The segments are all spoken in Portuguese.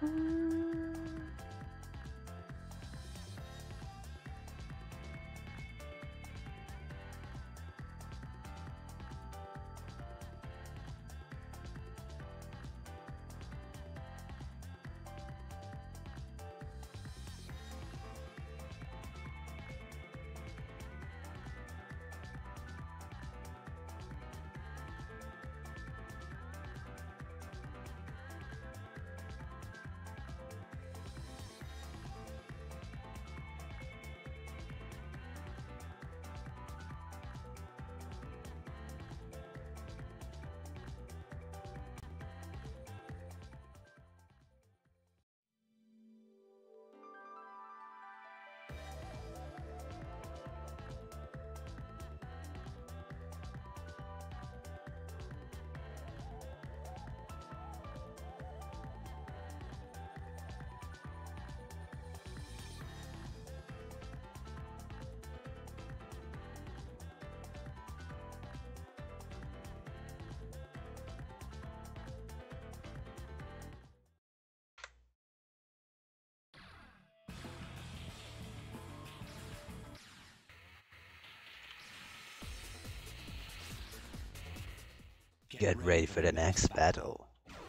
Get ready for the next battle.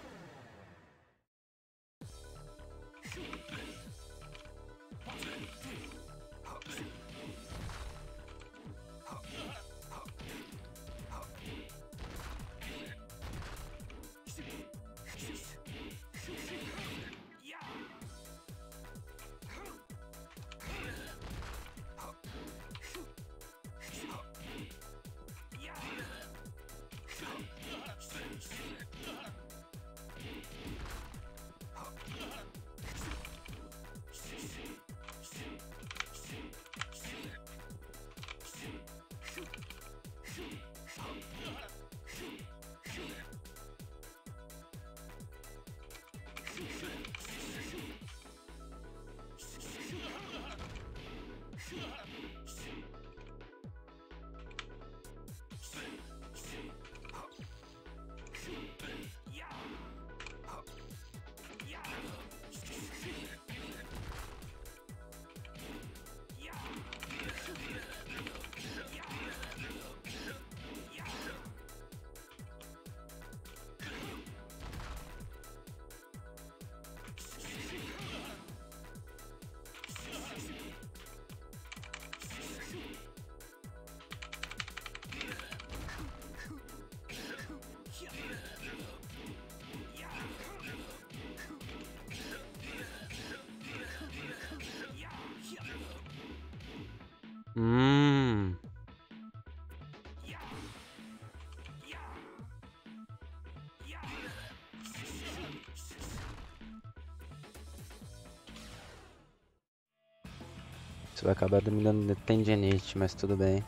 Isso vai acabar me dando tendinite, mas tudo bem.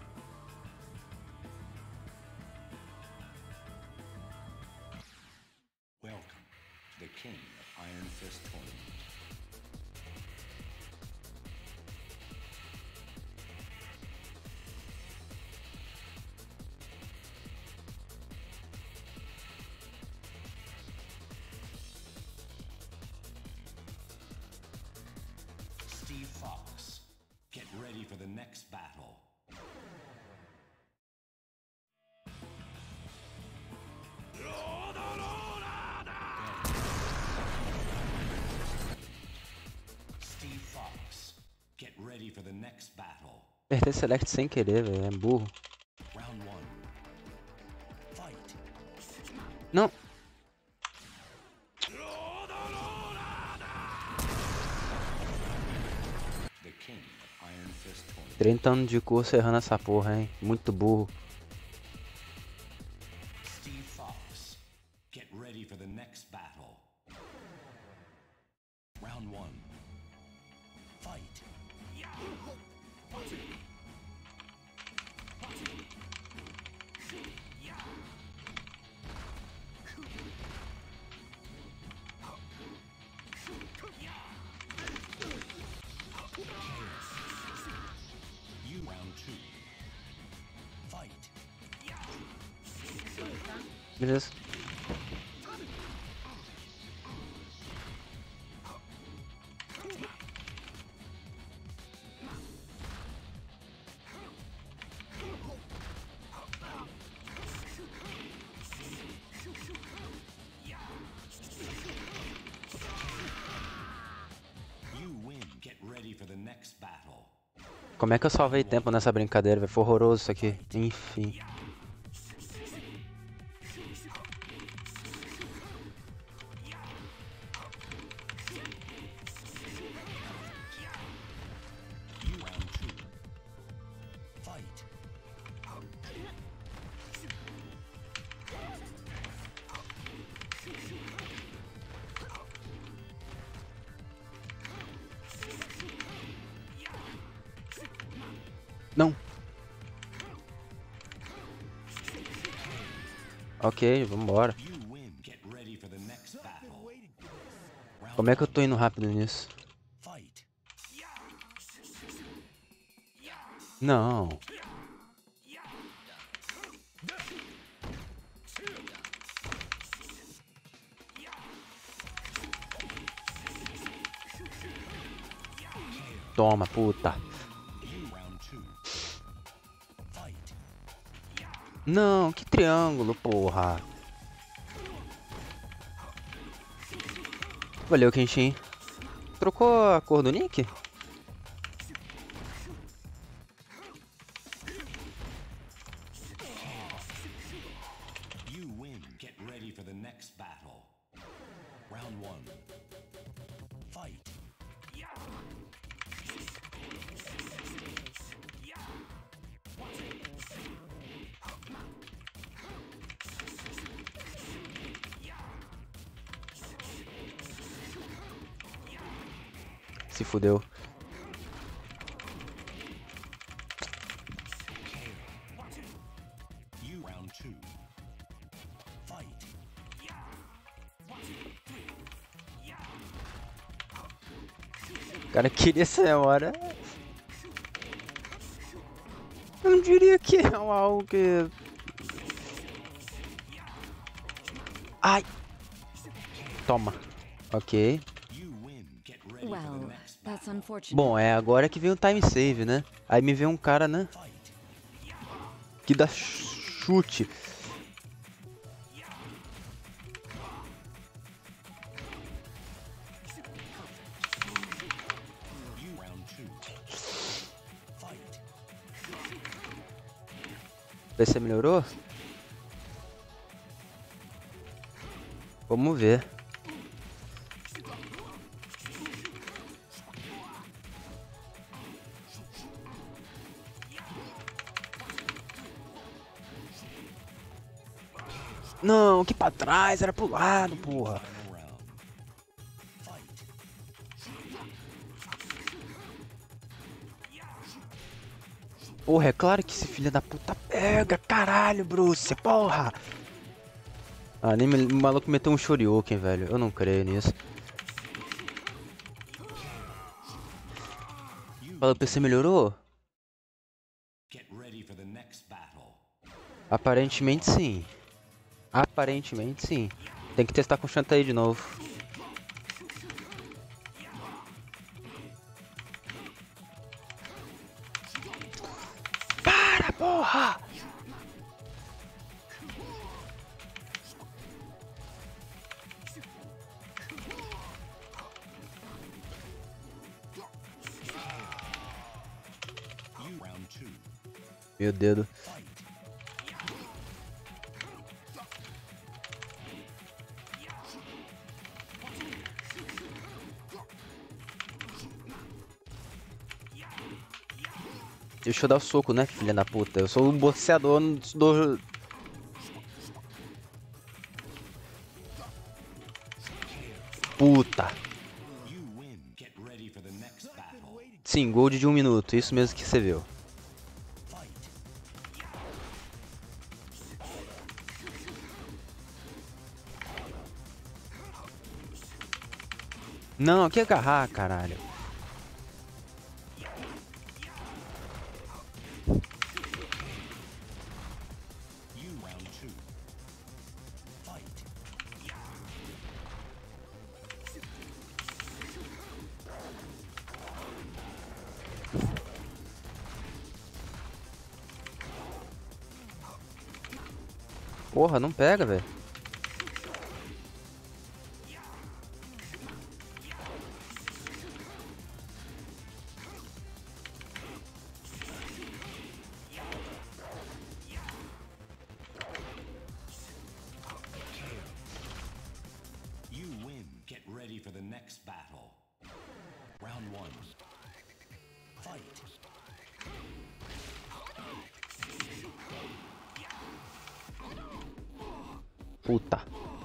Welcome to the King of Iron Fist Tournament. Steve Fox, get ready for the next battle. Steve Fox, get ready for the next battle. Perder select sem querer, velho. É burro. Round one. Fight. Não. The King of Iron Fist Tournament. 30 anos de curso errando essa porra, hein. Muito burro. Steve Fox, get ready for the next battle. Round one. Fight. You round two. Fight. Beleza. Como é que eu salvei tempo nessa brincadeira, velho? Foi horroroso isso aqui. Enfim. Round two. Fight. Não. Ok, vambora. You win. Get ready for the next battle. Como é que eu tô indo rápido nisso? Fight. Não. Toma, puta. You round two. Fight. Não, que triângulo, porra. Valeu, Kenshin. Trocou a cor do nick? You win. Get ready for the next battle. Round one. Fight. Se fudeu. You round two. Fight. O cara queria essa memória. Eu não diria que é algo que... Ai! Toma. Ok. You win. Get ready for the Well, next that's battle. unfortunate. Bom, é agora que vem o time save, né? Aí me vem um cara, né? Fight. Que dá chute. You round two. Fight. Vê se melhorou? Vamos ver. Não, que pra trás, era pro lado, porra. Final round. Fight. Porra, é claro que esse filho da puta pega, caralho, Bruce, porra. Ah, nem o maluco meteu um Shoryuken, velho. Eu não creio nisso. Fala, o PC melhorou? Get ready for the next battle. Aparentemente sim. Aparentemente sim. Tem que testar com o Shantae de novo. Para, porra! You round two. Meu dedo. Fight. Deixa eu dar o soco, né, filha da puta? Eu sou o boxeador do... Puta. You win. Get ready for the next battle. Sim, gold de 1 minuto. Isso mesmo que você viu. Fight. Não, que agarrar, caralho. You round two. Fight. Porra, não pega, velho. Puta.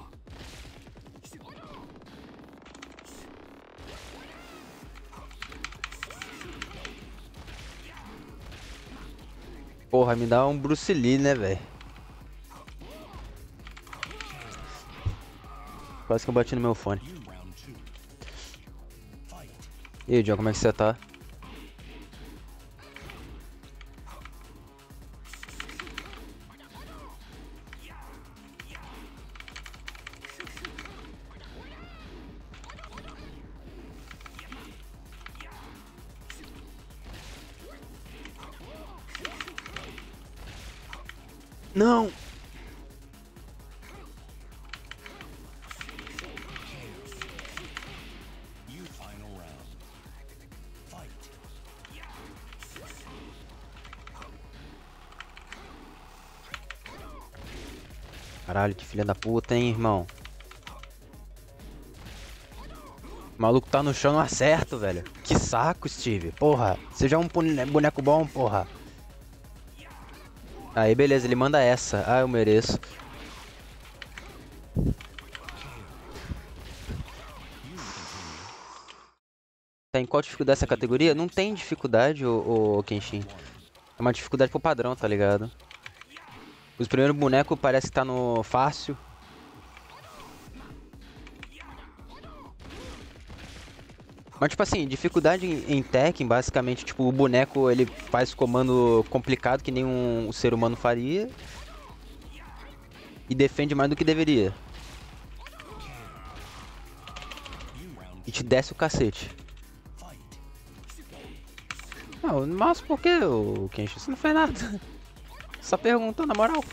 Porra, me dá um Bruce Lee, né, velho? Quase que eu bati no meu fone. E aí, John, como é que você tá? Não! Caralho, que filha da puta, hein, irmão? O maluco tá no chão, não acerto, velho. Que saco, Steve. Porra, seja um boneco bom, porra. Aí, beleza, ele manda essa. Ah, eu mereço. Tem qual dificuldade essa categoria? Não tem dificuldade, ô Kenshin. É uma dificuldade pro padrão, tá ligado? Os primeiros bonecos parece que tá no fácil. Mas tipo assim, dificuldade em Tekken, basicamente, tipo, o boneco ele faz comando complicado que nem um ser humano faria. E defende mais do que deveria. E te desce o cacete. Não, mas por que, o Kenshin? Você não fez nada. Só perguntou, na moral.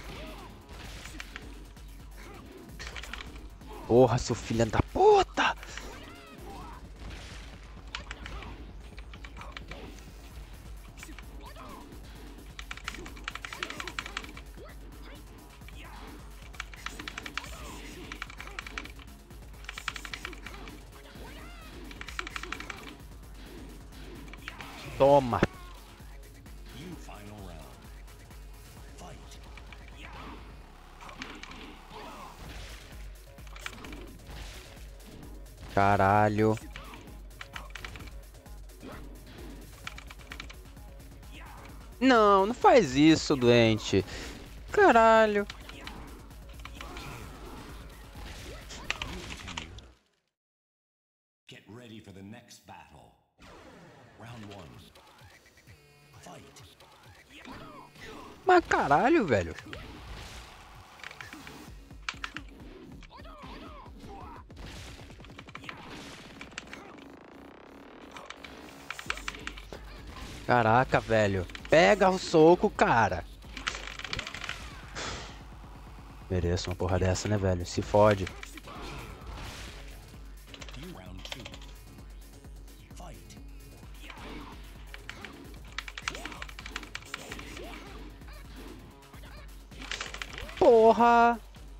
Porra, seu filho da puta! Toma! Caralho. Não, não faz isso, doente. Caralho. Get ready for the next battle. Round 1. Fight. Mas caralho, velho. Caraca, velho. Pega o soco, cara. Mereço uma porra dessa, né, velho? Se fode. Round 2. Fight. Porra.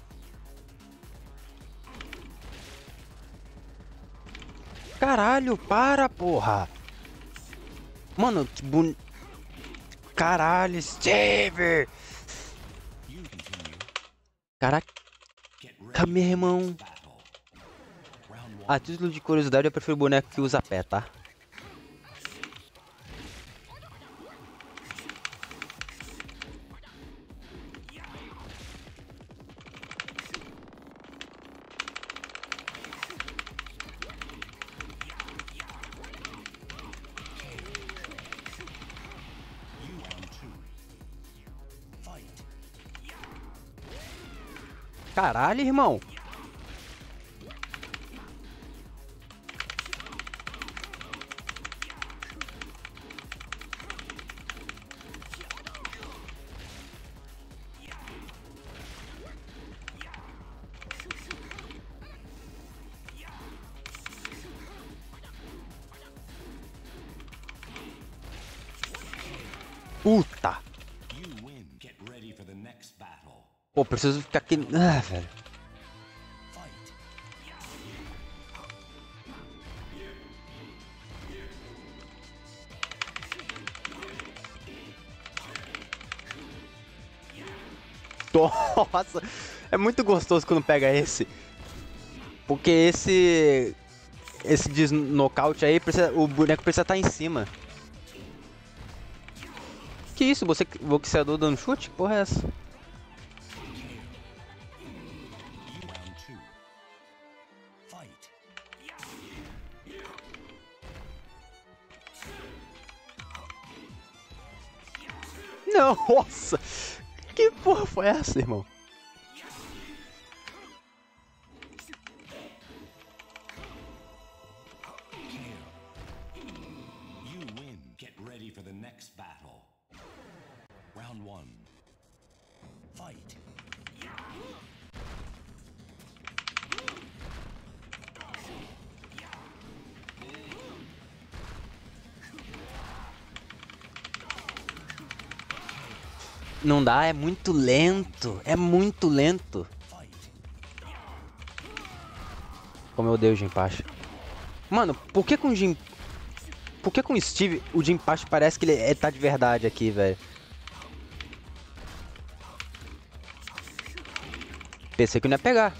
Caralho, para, porra. Mano, que bon... Caralho, Steve! Caraca, meu irmão. A título de curiosidade, eu prefiro o boneco que usa pé, tá? Caralho, irmão. Puta. Pô, preciso ficar aqui... Ah, velho. Nossa, é muito gostoso quando pega esse. Porque esse de nocaute aí, o boneco precisa estar em cima. Que isso? Você boxeador dando chute? Que porra é essa? Round two. Fight. Não, nossa! Que porra foi essa, irmão? You win. Get ready for the next battle. Round one. Fight. Não dá, é muito lento. É muito lento. Fight. Como eu odeio o Jinpachi. Mano, por que com o Jin... Por que com o Steve o Jinpachi parece que ele tá de verdade aqui, velho? Pensei que não ia pegar.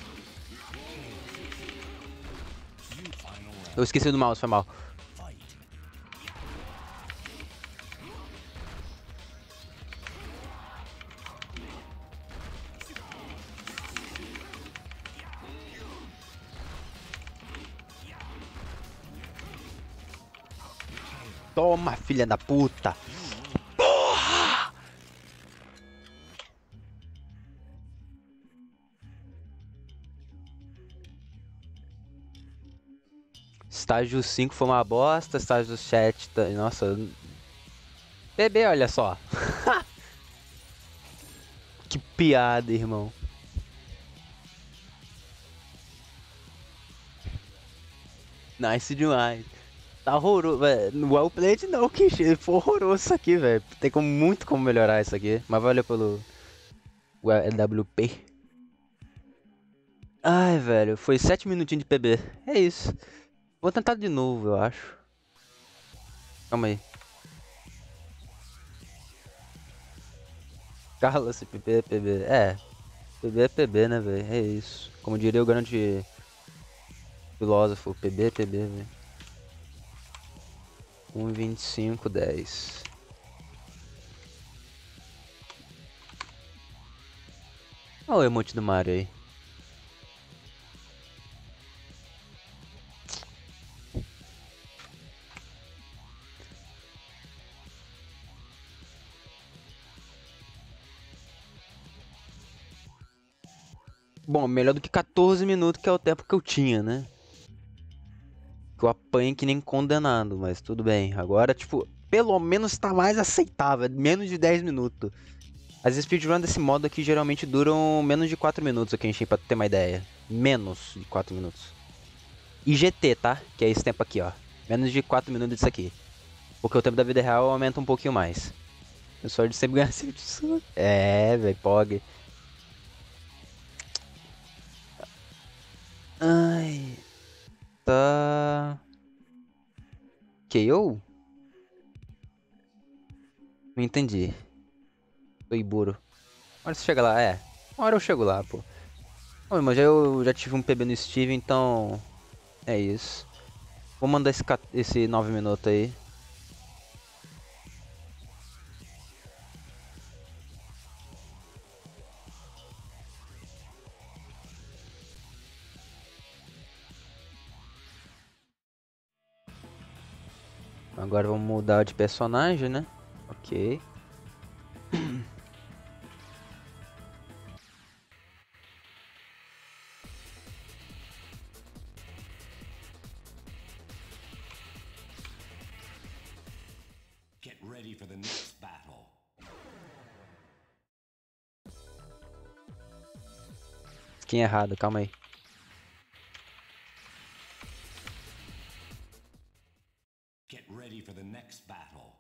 Eu esqueci do mouse, foi mal. Fight. Toma, filha da puta. Estágio 5 foi uma bosta, estágio 7 tá... Nossa. Bebê, olha só. Que piada, irmão. Nice demais. Tá horroroso, velho. Well played não, que foi horroroso isso aqui, velho. Tem muito como melhorar isso aqui. Mas valeu pelo LWP. Ai, velho. Foi 7 minutinhos de PB. É isso. Vou tentar de novo, eu acho. Calma aí. Cala-se, PB, PB. É. PB é PB, né, velho? É isso. Como diria o grande filósofo, PB é PB, velho. 1,25, 10. Olha o emote do Mario aí. Bom, melhor do que 14 minutos, que é o tempo que eu tinha, né? Que eu apanhei que nem condenado, mas tudo bem. Agora, tipo, pelo menos tá mais aceitável. Menos de 10 minutos. As speedruns desse modo aqui geralmente duram menos de 4 minutos aqui, enchi, pra ter uma ideia. Menos de 4 minutos. E GT, tá? Que é esse tempo aqui, ó. Menos de 4 minutos disso aqui. Porque o tempo da vida real aumenta um pouquinho mais. Eu só de sempre ganhar assim. É, velho, POG. Ai. Tá. KO? Não entendi. Tô Iburo. Uma hora você chega lá, é. Uma hora eu chego lá, pô. Oi, mas eu já tive um PB no Steve, então. É isso. Vou mandar esse 9 minutos aí. Agora vamos mudar de personagem, né? Ok. Get ready for the next battle. Skin errado, calma aí. Get ready for the next battle.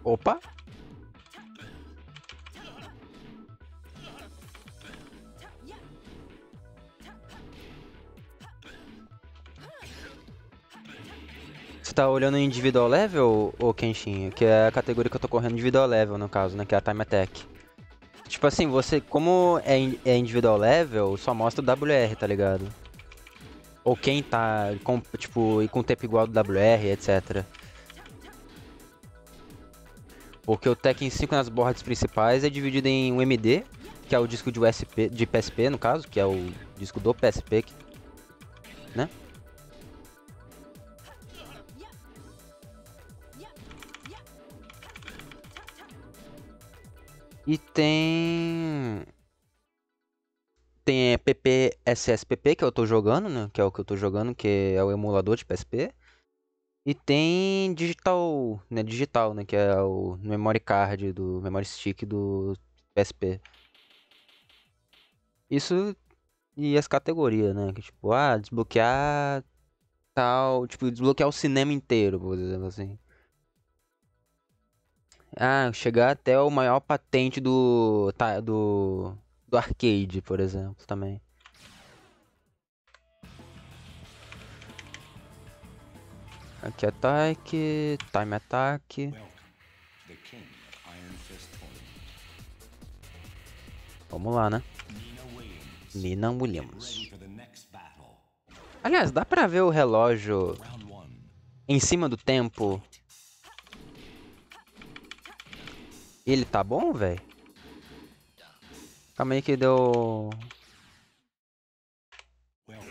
Opa! Você tá olhando em individual level ou Kenshin? Que é a categoria que eu tô correndo individual level, no caso, né? Que é a Time Attack. Tipo assim, você, como é individual level, só mostra o WR, tá ligado? Ou quem tá, com, tipo, e com tempo igual do WR, etc. Porque o Tekken 5 nas bordas principais é dividido em um MD, que é o disco de USP, de PSP, no caso, que é o disco do PSP, né? E tem PPSSPP, que eu tô jogando, né? Que é o que eu tô jogando, que é o emulador de PSP. E tem digital, né? Que é o memory card do memory stick do PSP. Isso e as categorias, né? Que tipo, desbloquear tal, tipo, desbloquear o cinema inteiro, por exemplo assim. Chegar até o maior patente do arcade, por exemplo, também. Aqui ataque, time attack. Welcome to the King of Iron Fist Tournament. Vamos lá, né? Nina Williams. Nina Get Williams. ready for the next battle. Aliás, dá pra ver o relógio Round 1. em cima do tempo? Ele tá bom, velho? Calma aí que deu... Welcome.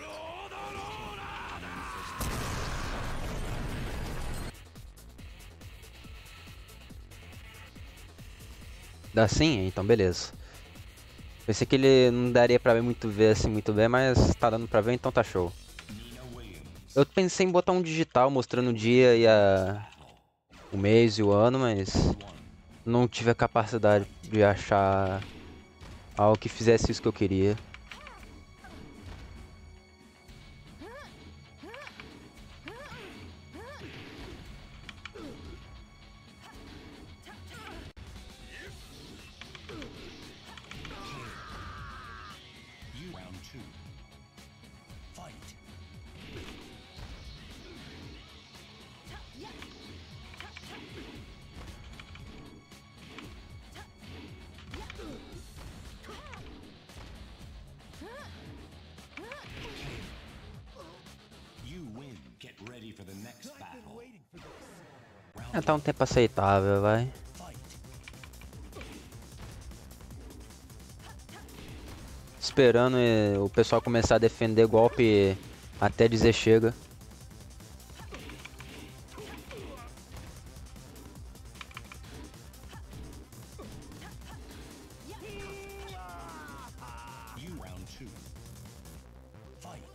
Dá sim? Então beleza. Pensei que ele não daria pra ver assim muito bem, mas tá dando pra ver, então tá show. Nina Williams. Eu pensei em botar um digital mostrando o dia e o mês e o ano, mas não tive a capacidade de achar algo que fizesse isso que eu queria. Round 2. Fight. You win. Get ready for the next battle. Tá um tempo aceitável, vai. Fight. Esperando o pessoal começar a defender golpe até dizer chega. You round 2. Fight.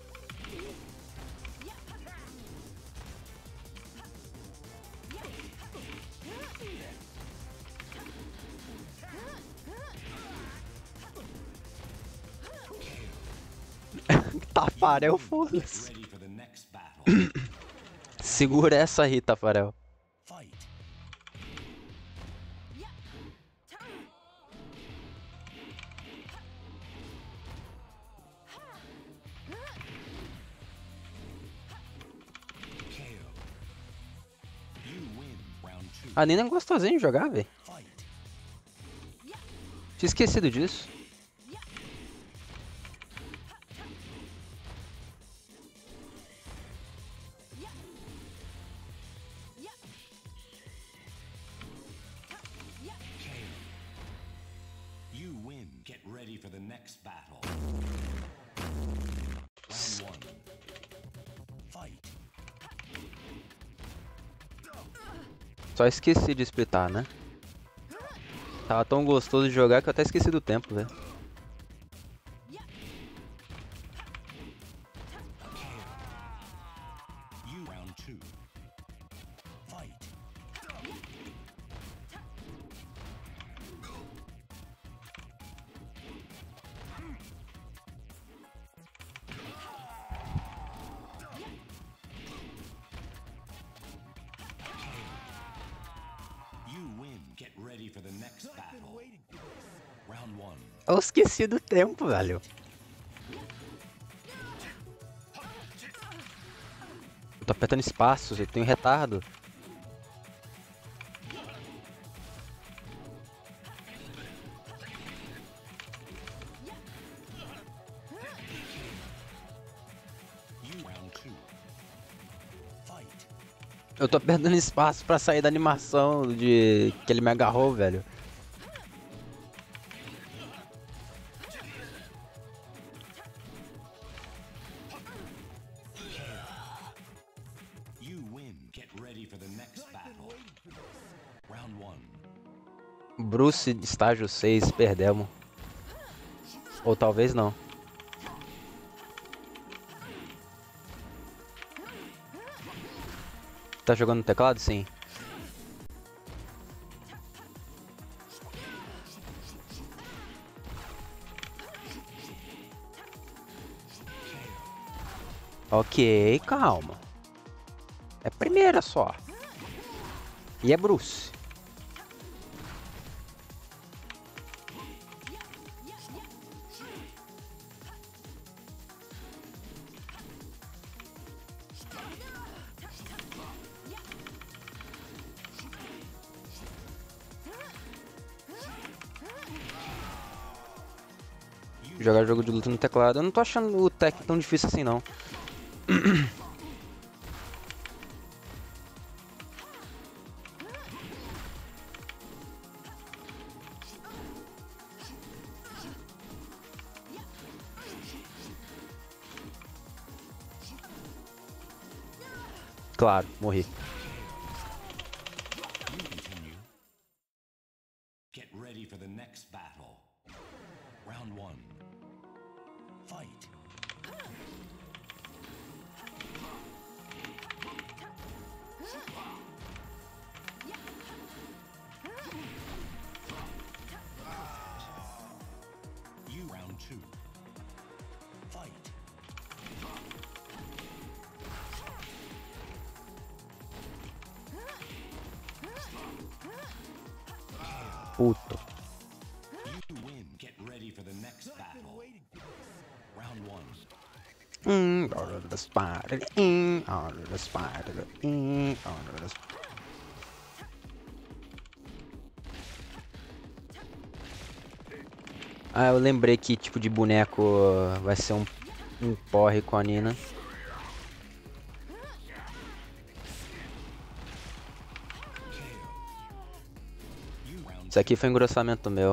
Tafarel, Get foda-se. ready for the next battle. Segura essa aí, Tafarel. Fight. KO. You win round 2. A Nina é gostosinha de jogar, velho. Fight. Tinha esquecido disso. KO. You win. Get ready for the next battle. Round 1. Fight. Só esqueci de splitar, né? Tava tão gostoso de jogar que eu até esqueci do tempo, velho. You round 2. Fight. You Eu esqueci do tempo, velho. Eu tô apertando espaço, eu tenho retardo. Eu tô perdendo espaço pra sair da animação de que ele me agarrou, velho. Bruce, estágio 6, perdemos. Ou talvez não. Tá jogando no teclado? Sim. Ok, calma. É primeira só. E é Bruce. Jogar jogo de luta no teclado. Eu não tô achando o tech tão difícil assim, não. Claro, morri. Get ready for the next battle. Round 1. Fight. Round 2. Fight. Puto. You win. Get ready for the next battle. Round 1. Order the spider. Order the spider. Order the spider. Ah, eu lembrei que tipo de boneco vai ser um porre com a Nina. Isso aqui foi engrossamento meu.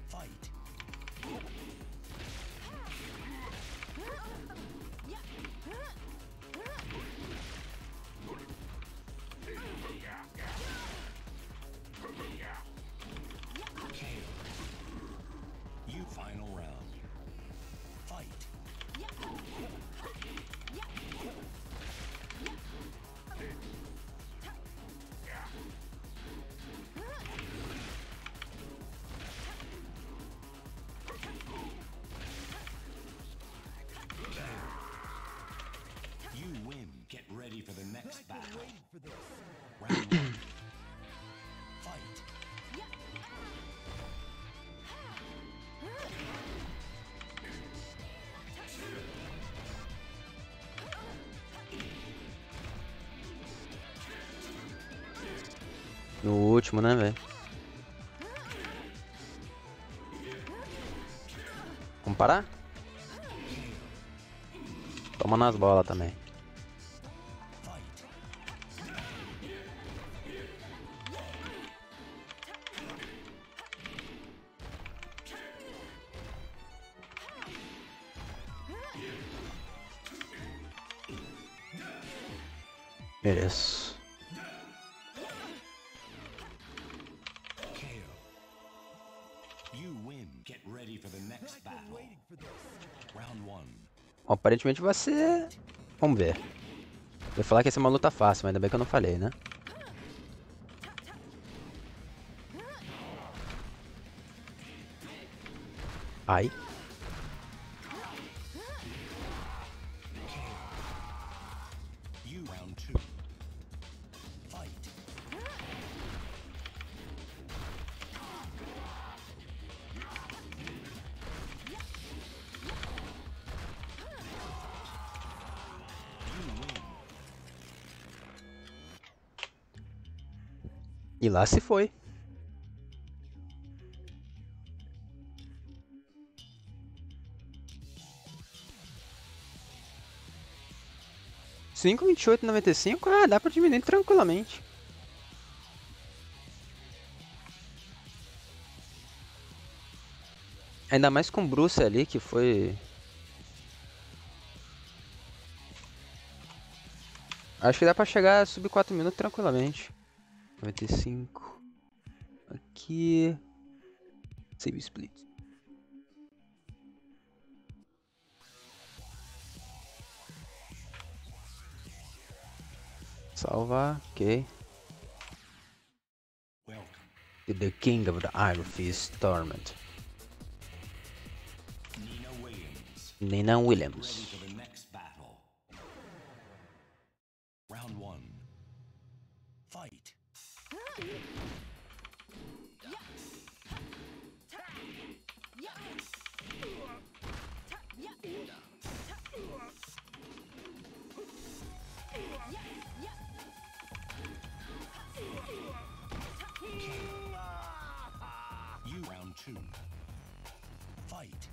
Final round. Fight. You win. Get ready for the next battle. Round 1. Fight. No último, né, velho? Vamos parar? Toma nas bolas também. Mereço. You win. Get ready for the next battle. Round 1. Aparentemente vai ser... Vamos ver. Eu ia falar que ia ser uma luta fácil, mas ainda bem que eu não falei, né? Ai. You round 2. Fight. E lá se foi. $5,28,95, ah, dá pra diminuir tranquilamente. Ainda mais com o Bruce ali, que foi... Acho que dá pra chegar a sub 4 minutos tranquilamente. 95. Aqui... Save split. Salvar, ok. Welcome. To the King of the Iron Fist Torment. Nina Williams. Nina Ready Williams. for the next battle. Round 1. Fight. You round 2. Fight.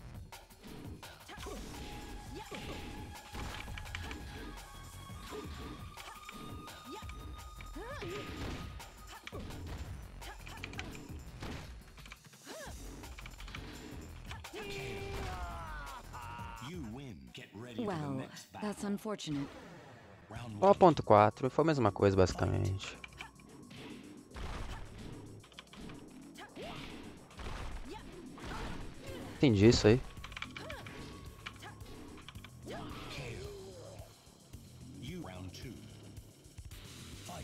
You win. Get ready for the Well, next battle. that's unfortunate. Round Ó, 1. ponto 4, foi a mesma coisa basicamente. Entendi isso aí. You round 2. Fight.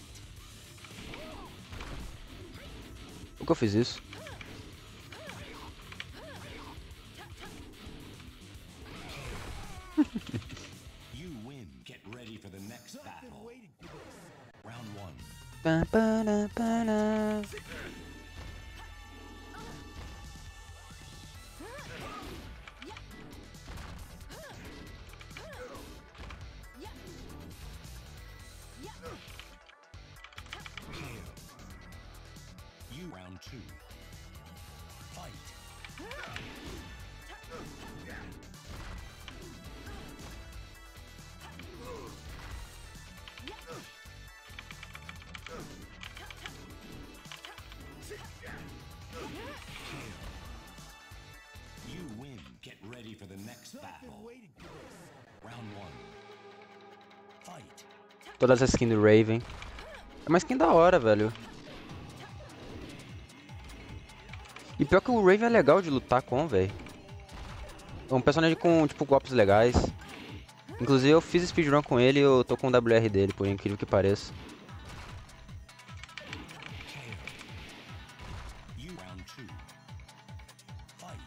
Por que eu fiz isso? You win. Get ready for the next battle. Round 1. Pá, pá, pá, You round 2. Fight. You win. Get ready for the next battle. Round 1. Fight. Todas as skins do Raven. É uma skin da hora, velho. E pior que o Raven é legal de lutar com, velho. É um personagem com, tipo, golpes legais. Inclusive eu fiz speedrun com ele e eu tô com o WR dele, por incrível que pareça. You round 2. Fight.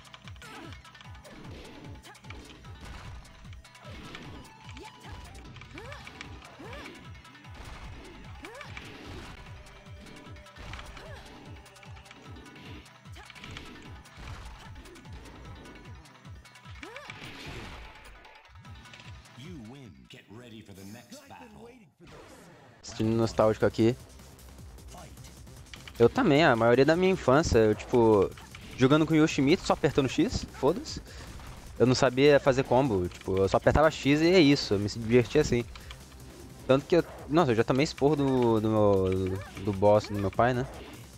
You win. Get ready for the next battle. Assistindo nostálgico aqui. Fight. Eu também, a maioria da minha infância, eu, tipo, jogando com Yoshimitsu, só apertando X, foda-se. Eu não sabia fazer combo, tipo, eu só apertava X e é isso, eu me divertia assim. Tanto que eu, nossa, eu já tomei esporro do boss do meu pai, né?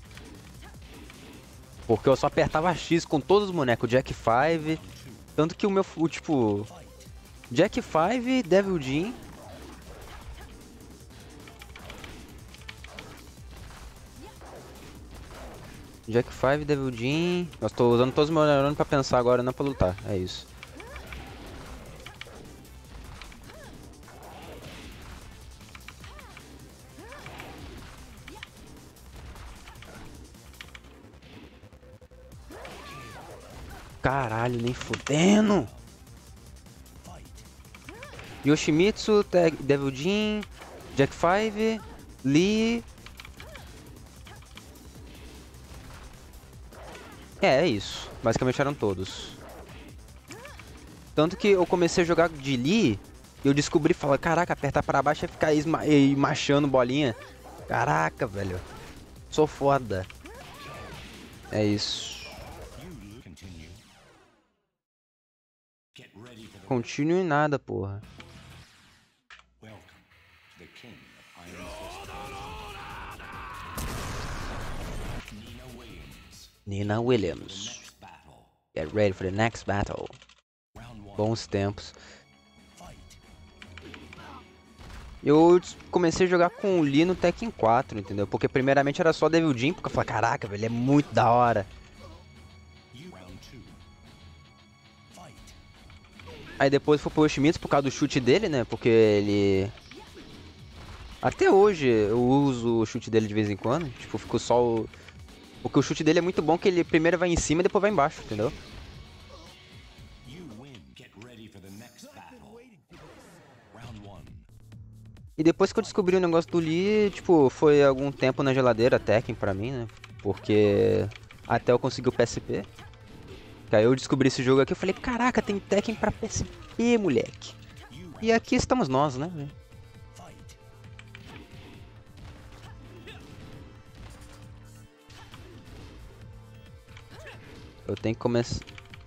Porque eu só apertava X com todos os bonecos, Jack 5. Tanto que o meu, tipo, Jack 5, Devil Jin. Jack 5, Devil Jin. Eu tô usando todos os meus neurônios pra pensar agora, não pra lutar. É isso. Caralho, nem fudendo. Yoshimitsu, Devil Jin, Jack 5, Lee. É isso. Basicamente eram todos. Tanto que eu comecei a jogar de Lee e eu descobri, falar, caraca, apertar pra baixo é ficar machando bolinha. Caraca, velho. Sou foda. É isso. Continue. Get ready for the Continue em nada, porra. welcome to the king of Iron Fist. Nina Williams. Nina Williams. Next battle. Get ready for the next battle. Round 1. Bons tempos. Fight. Eu comecei a jogar com o Lee no Tekken 4, entendeu? Porque primeiramente era só Devil Jin, porque eu falei, caraca, velho, ele é muito da hora. Round 2. Fight. Aí depois foi pro Yoshimitsu por causa do chute dele, né? Porque ele... Até hoje eu uso o chute dele de vez em quando. Tipo, ficou só o... Porque o chute dele é muito bom, que ele primeiro vai em cima e depois vai embaixo, entendeu? You win. Get ready for the next battle. Round 1. E depois que eu descobri o negócio do Lee, tipo, foi algum tempo na geladeira Tekken pra mim, né? Porque até eu conseguir o PSP. Que aí eu descobri esse jogo aqui, eu falei, caraca, tem Tekken pra PSP, moleque. E aqui estamos nós, né? Fight. Eu tenho que começar...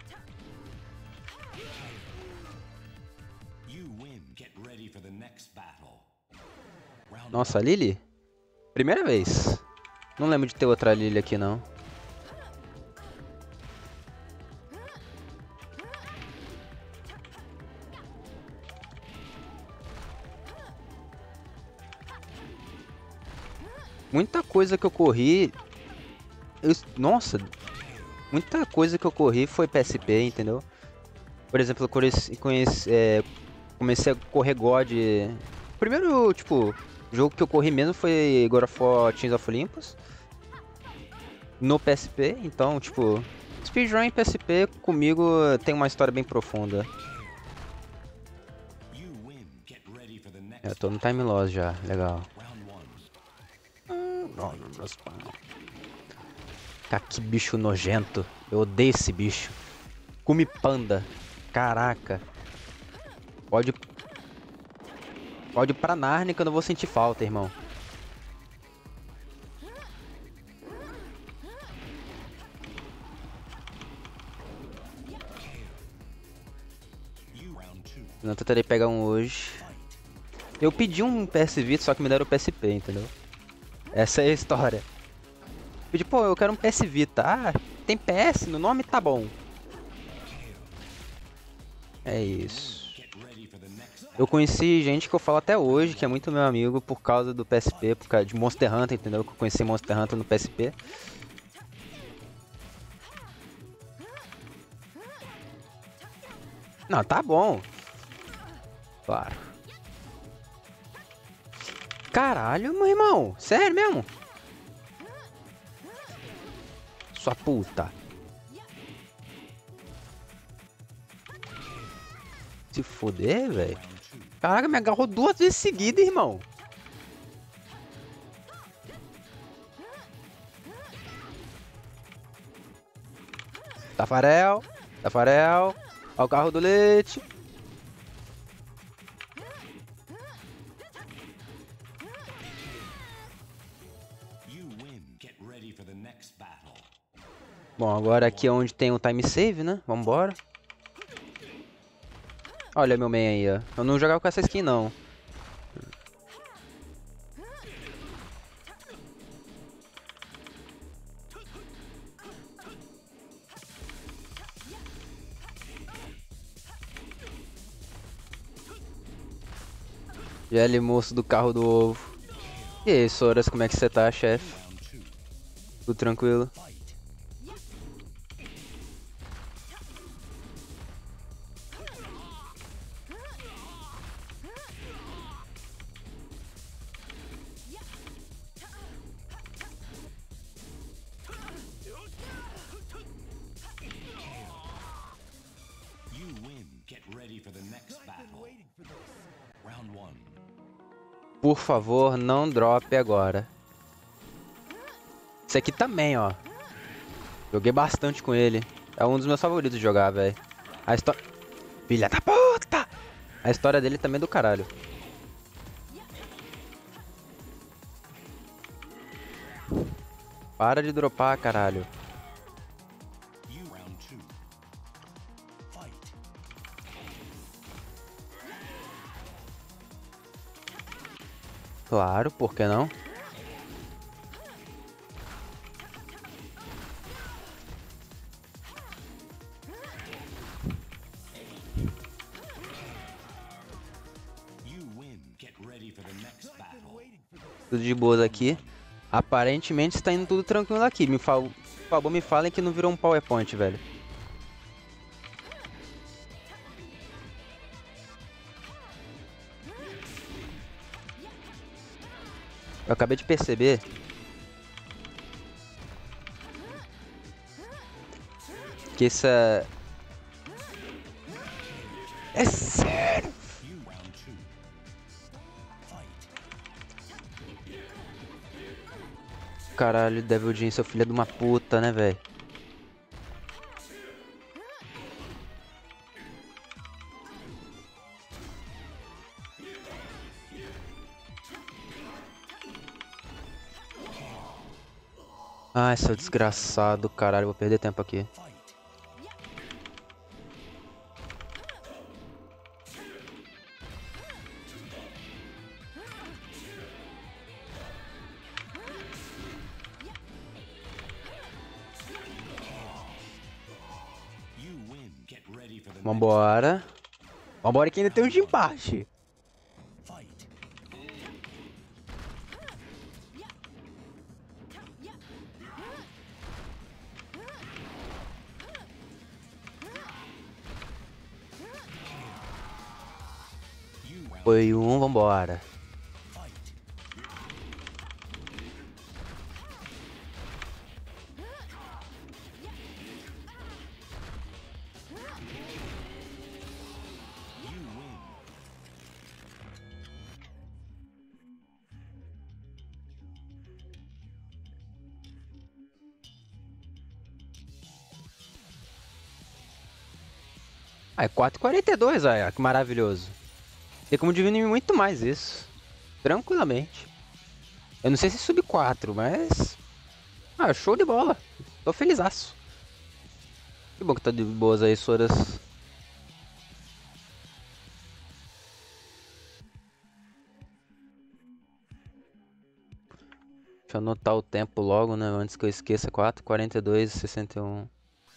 You win. Get ready for the next battle. Round Nossa, a Lily? Primeira vez. Não lembro de ter outra Lily aqui, não. Muita coisa que eu corri... Nossa, muita coisa que eu corri foi PSP, entendeu? Por exemplo, eu comecei a correr God... O primeiro, tipo, jogo que eu corri mesmo foi God of War Chains of Olympus. No PSP, então, tipo... Speedrun em PSP comigo tem uma história bem profunda. You win. Get ready for the next Eu tô no time loss já, legal. round 1. Cara, que bicho nojento. Eu odeio esse bicho. Come panda. Caraca. Pode ir pra Narnia que eu não vou sentir falta, irmão. You round 2. Não tentarei pegar um hoje. Eu pedi um PS Vita, só que me deram o PSP, entendeu? Essa é a história. Pedi, pô, eu quero um PS Vita. Ah, tem PS no nome? Tá bom. É isso. Get ready for the next battle. Eu conheci gente que eu falo até hoje, que é muito meu amigo, por causa do PSP, por causa de Monster Hunter, entendeu? Que eu conheci Monster Hunter no PSP. Não, tá bom. Claro. Caralho, meu irmão. Sério mesmo? Sua puta. Se foder, velho. Caraca, me agarrou 2 vezes seguidas, irmão. Tafarel. Tafarel. Ó o carro do leite. You win. Get ready for the next battle. Bom, agora aqui é onde tem o time save, né? Vambora. Olha meu man aí, ó. Eu não jogava com essa skin, não. GL moço do carro do ovo. E aí, Soras, como é que você tá, chefe? Round 2. Tudo tranquilo? Fight. You win. Get ready for the next battle. Round 1. Por favor, não drope agora. Esse aqui também, ó. Joguei bastante com ele. É um dos meus favoritos de jogar, velho. A história... Filha da puta! A história dele também é do caralho. Para de dropar, caralho. You round two. Fight. Claro, por que não? You win. Get ready for the next battle. Tudo de boas aqui. Aparentemente está indo tudo tranquilo aqui. Por favor, me falem que não virou um PowerPoint, velho. Eu acabei de perceber que essa... É sério? You round two. Fight. Caralho, Devil Jin, seu filho é de uma puta, né, velho? Ai, seu desgraçado, caralho, vou perder tempo aqui. Fight. You win. Get ready for the next Vambora. Vambora que ainda tem um de empate. fight. You round Foi um, vambora. fight. You win. Ah, é 4,42, olha, que maravilhoso. Tem como diminuir muito mais isso. Tranquilamente. Eu não sei se sub 4, mas... Ah, show de bola. Tô felizaço. Que bom que tá de boas aí, Soras. Deixa eu anotar o tempo logo, né? Antes que eu esqueça. 4,42,61.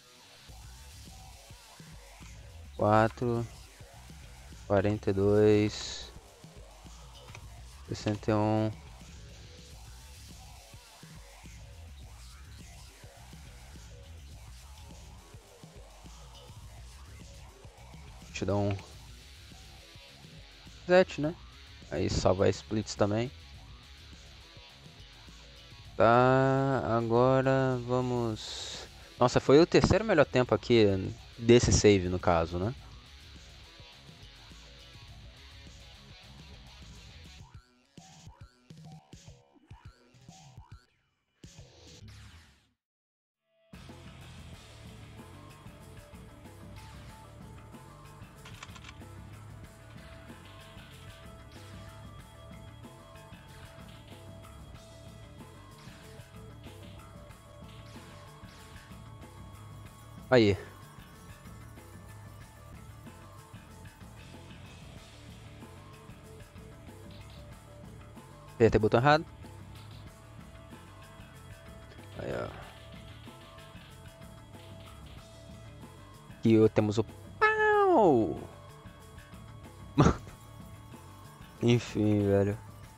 4,42,61. Deixa eu dar um reset, né? Aí salvar splits também. Tá, agora vamos... Nossa, foi o terceiro melhor tempo aqui desse save, no caso, né? Aí. Apertei o botão errado. Aí, ó. Aqui temos o pau. Enfim, velho.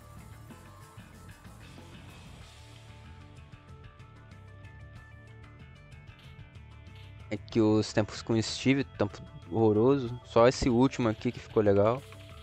É que os tempos com o Steve, tempo horroroso. Só esse último aqui que ficou legal.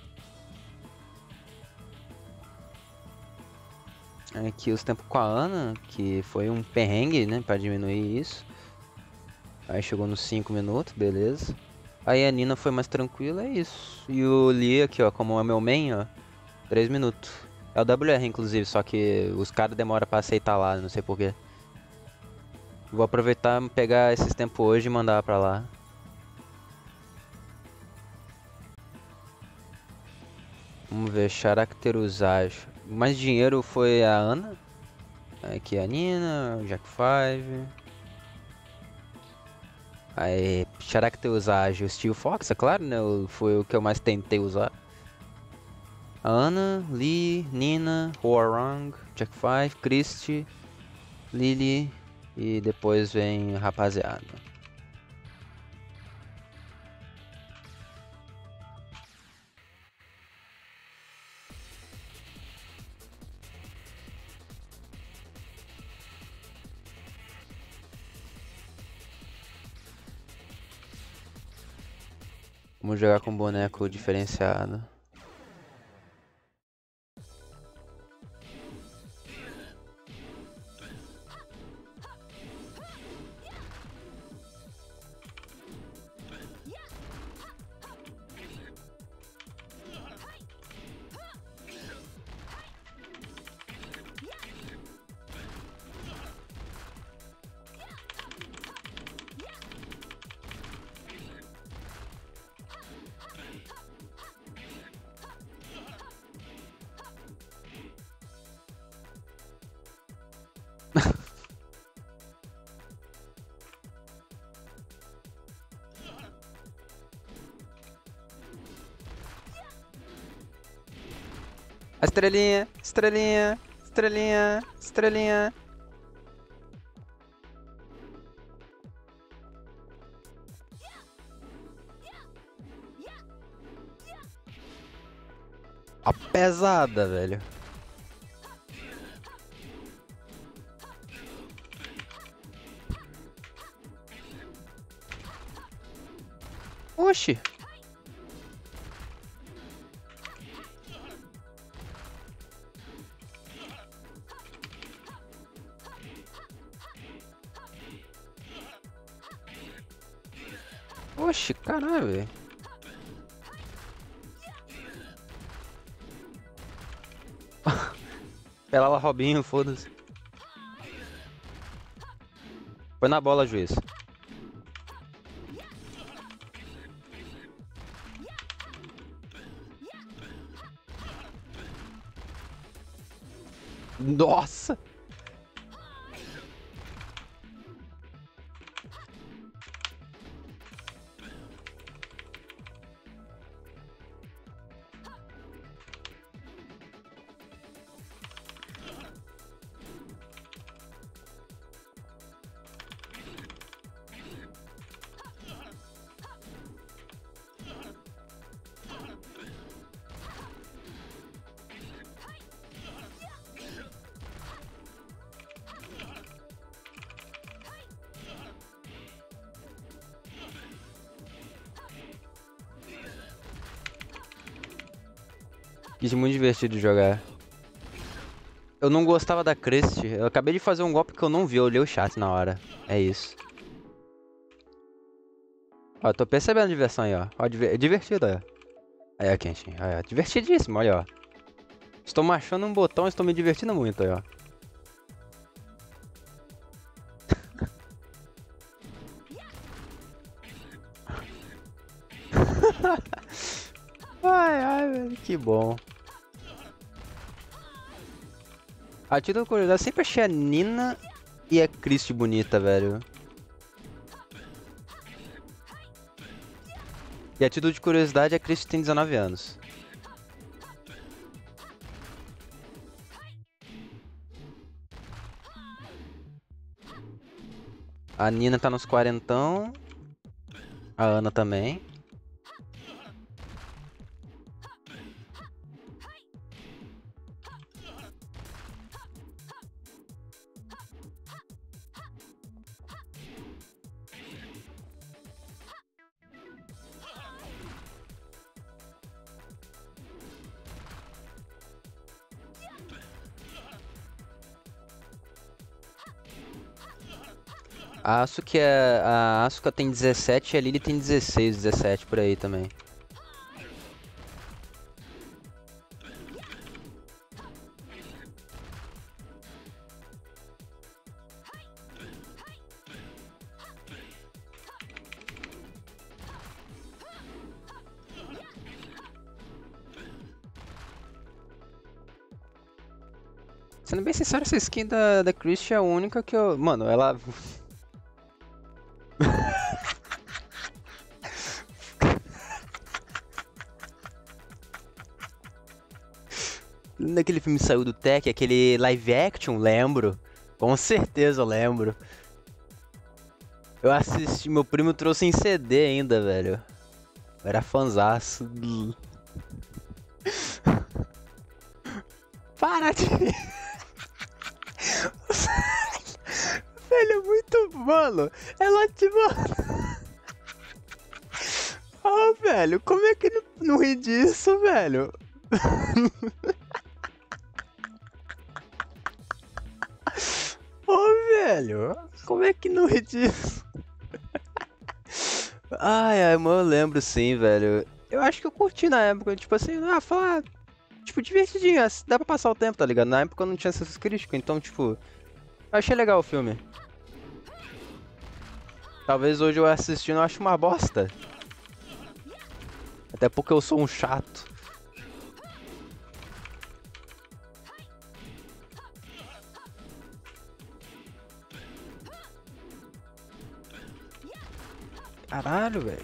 Aqui os tempos com a Ana, que foi um perrengue, né, pra diminuir isso. Aí chegou nos 5 minutos, beleza. Aí a Nina foi mais tranquila, é isso. E o Lee aqui, ó, como é meu main, ó, 3 minutos. É o WR, inclusive, só que os caras demoram pra aceitar lá, não sei porquê. Vou aproveitar e pegar esses tempos hoje e mandar pra lá. Vamos ver, Characterusage. Mais dinheiro foi a Ana. Aqui a Nina, o Jack 5. Aí, Character usar o Steel Fox, é claro, né? Foi o que eu mais tentei usar. Ana, Lee, Nina, Hwoarang, Jack 5, Christie, Lily e depois vem rapaziada. Vamos jogar com boneco diferenciado. A estrelinha, estrelinha, estrelinha, estrelinha. A pesada, velho. Oxi. Oxi, caralho, velho. Pela lá, Robinho, foda-se. Foi na bola, juiz. Nossa! Que muito divertido de jogar. Eu não gostava da Christie. Eu acabei de fazer um golpe que eu não vi, eu olhei o chat na hora. É isso. Ó, tô percebendo a diversão aí, ó. Ó, divertido, ó. Aí, ó, Kenshin. Aí, ó. Divertidíssimo, olha, ó. Estou machando um botão, estou me divertindo muito, aí, ó. Ai, ai, velho, que bom. A título de curiosidade, eu sempre achei a Nina e a Christie bonita, velho. E a título de curiosidade, a Christie tem 19 anos. A Nina tá nos quarentão. A Ana também. A Asuka tem 17 e a Lily tem 16, 17 por aí também. Sendo bem sincero, essa skin da Christie é a única que eu... Mano, ela... Lembra daquele filme que saiu do Tech, aquele live action? Lembro. Com certeza eu lembro. Eu assisti, meu primo trouxe em CD ainda, velho. Eu era fanzaço. Para de... Velho, é muito... Mano, ela tipo... Ah, velho, como é que não ri disso, velho? Ô, velho, como é que não ri disso? Ai, ai, mano, eu lembro sim, velho. Eu acho que eu curti na época, tipo assim, falar... Tipo, divertidinho, dá pra passar o tempo, tá ligado? Na época eu não tinha essas críticas, então, tipo... Eu achei legal o filme. Talvez hoje eu assistindo eu ache uma bosta. Até porque eu sou um chato. Caralho, velho.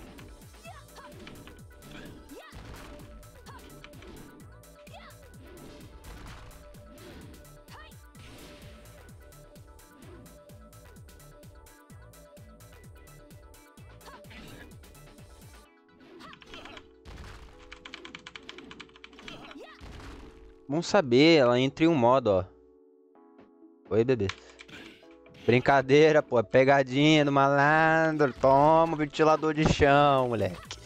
Vamos saber, ela entra em um modo, ó. Oi, bebê. Brincadeira, pô. Pegadinha do malandro. Toma o ventilador de chão, moleque.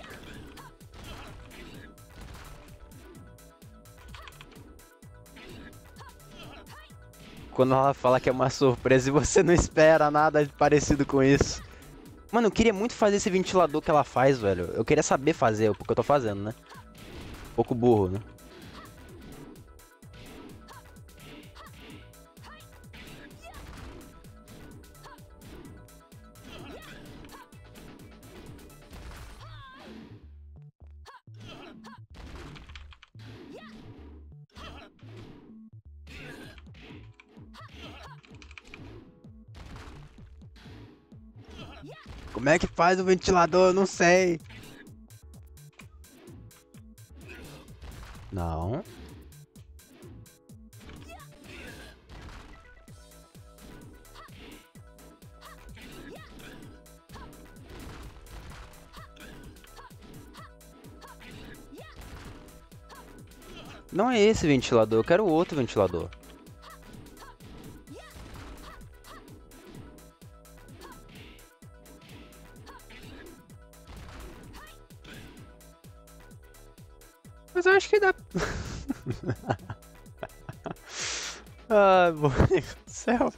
Quando ela fala que é uma surpresa e você não espera nada parecido com isso. Mano, eu queria muito fazer esse ventilador que ela faz, velho. Eu queria saber fazer, porque eu tô fazendo, né? Um pouco burro, né? Como é que faz o ventilador? Eu não sei. Não. Não é esse ventilador, eu quero outro ventilador. Mas eu acho que dá. Ai, meu Deus do céu.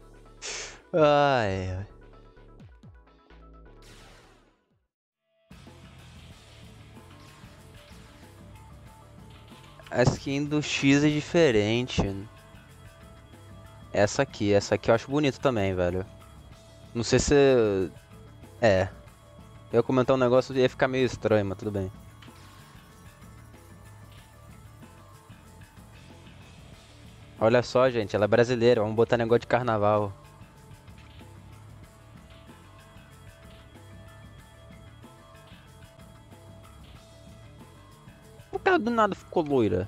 Ai, ai. A skin do X é diferente. Essa aqui eu acho bonito também, velho. Não sei se... É. Eu ia comentar um negócio e ia ficar meio estranho, mas tudo bem. Olha só, gente, ela é brasileira, vamos botar negócio de carnaval. Por que ela do nada ficou loira?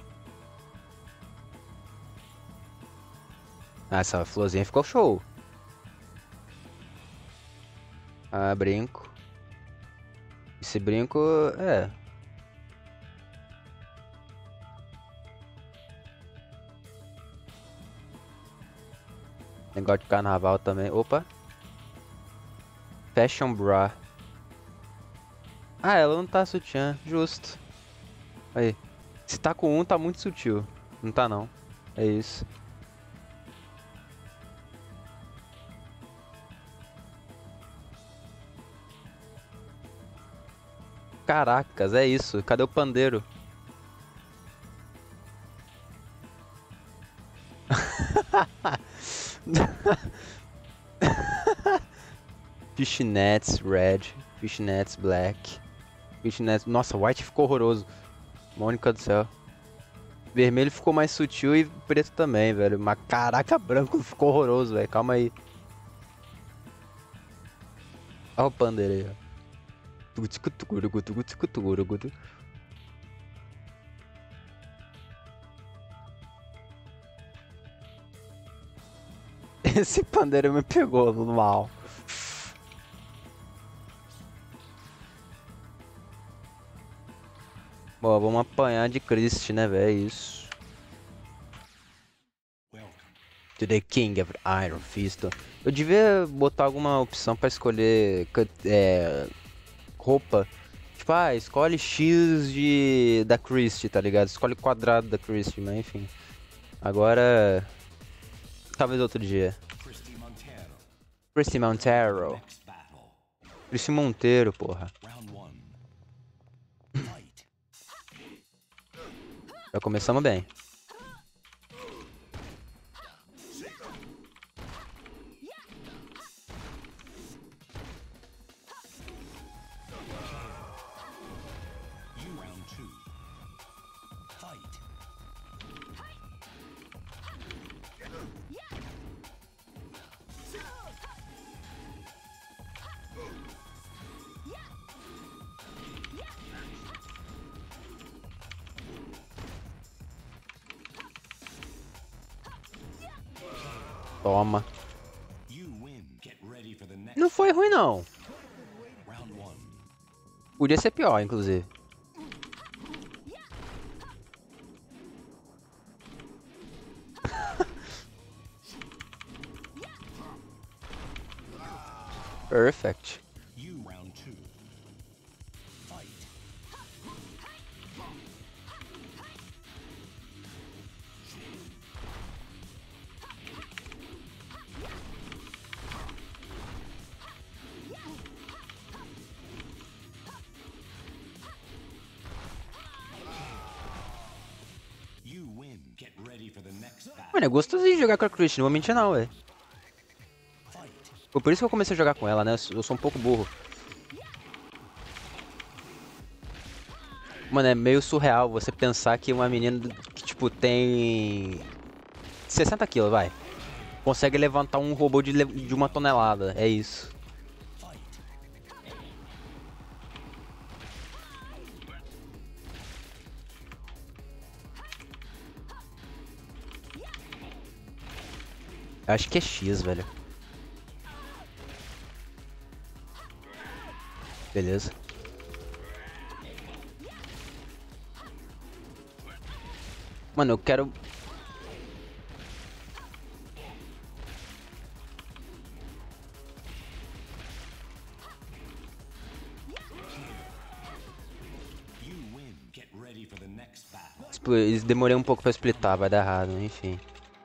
Ah, essa florzinha ficou show. Ah, brinco. Esse brinco, é. Negócio de carnaval também. Opa. Fashion bra. Ah, ela não tá sutiã. Justo. Aí. Se tá com um, tá muito sutil. Não tá, não. É isso. Caracas, é isso. Cadê o pandeiro? Fishnets red, fishnets black, fishnets... Nossa, white ficou horroroso. Mônica do céu. Vermelho ficou mais sutil e preto também, velho. Mas caraca, branco ficou horroroso, velho. Calma aí. Olha o Pander aí, ó. Esse pandeiro me pegou no mal. Bom, vamos apanhar de Christ, né, velho? Isso. To the King of Iron Fist. Eu devia botar alguma opção pra escolher roupa. Tipo, escolhe X da Christie, tá ligado? Escolhe o quadrado da Christie, mas enfim. Agora... Talvez outro dia. Christie Montero. Christie Monteiro, porra. Já começamos bem. Toma. Não foi ruim, não. Podia ser pior, inclusive. Perfect. Mano, é gostosinho de jogar com a Christie, não vou mentir não, velho. Foi por isso que eu comecei a jogar com ela, né? Eu sou um pouco burro. Mano, é meio surreal você pensar que uma menina que, tipo, tem 60 quilos, vai. Consegue levantar um robô de 1 tonelada, é isso. Eu acho que é X, velho. Beleza. Mano, eu quero... Demorei um pouco pra splitar, vai dar errado, enfim.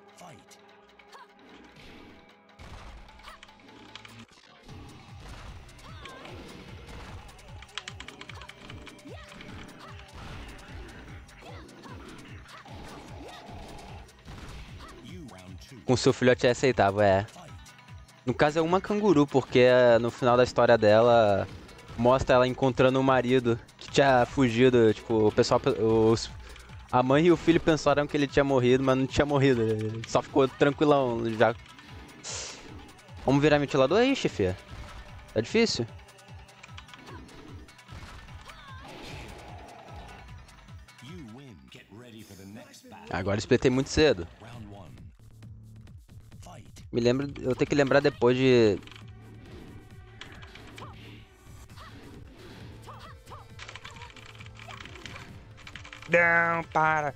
Com seu filhote é aceitável, é. No caso é uma canguru, porque no final da história dela mostra ela encontrando o marido que tinha fugido. Tipo, o pessoal, a mãe e o filho pensaram que ele tinha morrido, mas não tinha morrido. Ele só ficou tranquilão já. Vamos virar ventilador aí, chefia. Tá difícil? Agora splitei muito cedo. Me lembro, eu tenho que lembrar depois de... Não, para!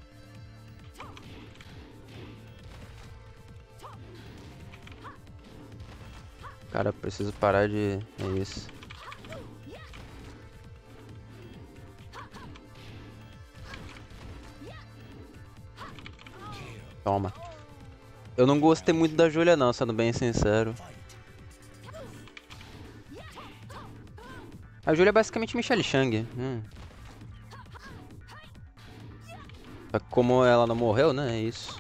Cara, preciso parar de... É isso. Toma. Eu não gostei muito da Julia não, sendo bem sincero. A Julia é basicamente Michelle Chang. Como ela não morreu, né? É isso.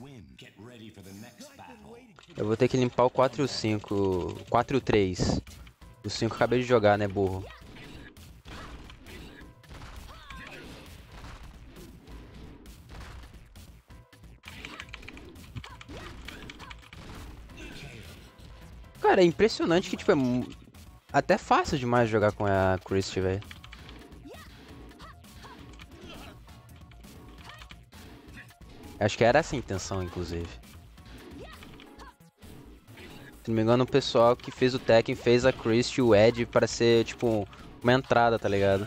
Eu vou ter que limpar o 4 e o 5. 4 e o 3. O 5 eu acabei de jogar, né, burro? Cara, é impressionante que, tipo, até fácil demais jogar com a Christie, velho. Acho que era essa a intenção, inclusive. Se não me engano, o pessoal que fez o Tekken fez a Christie e o Ed para ser, tipo, uma entrada, tá ligado?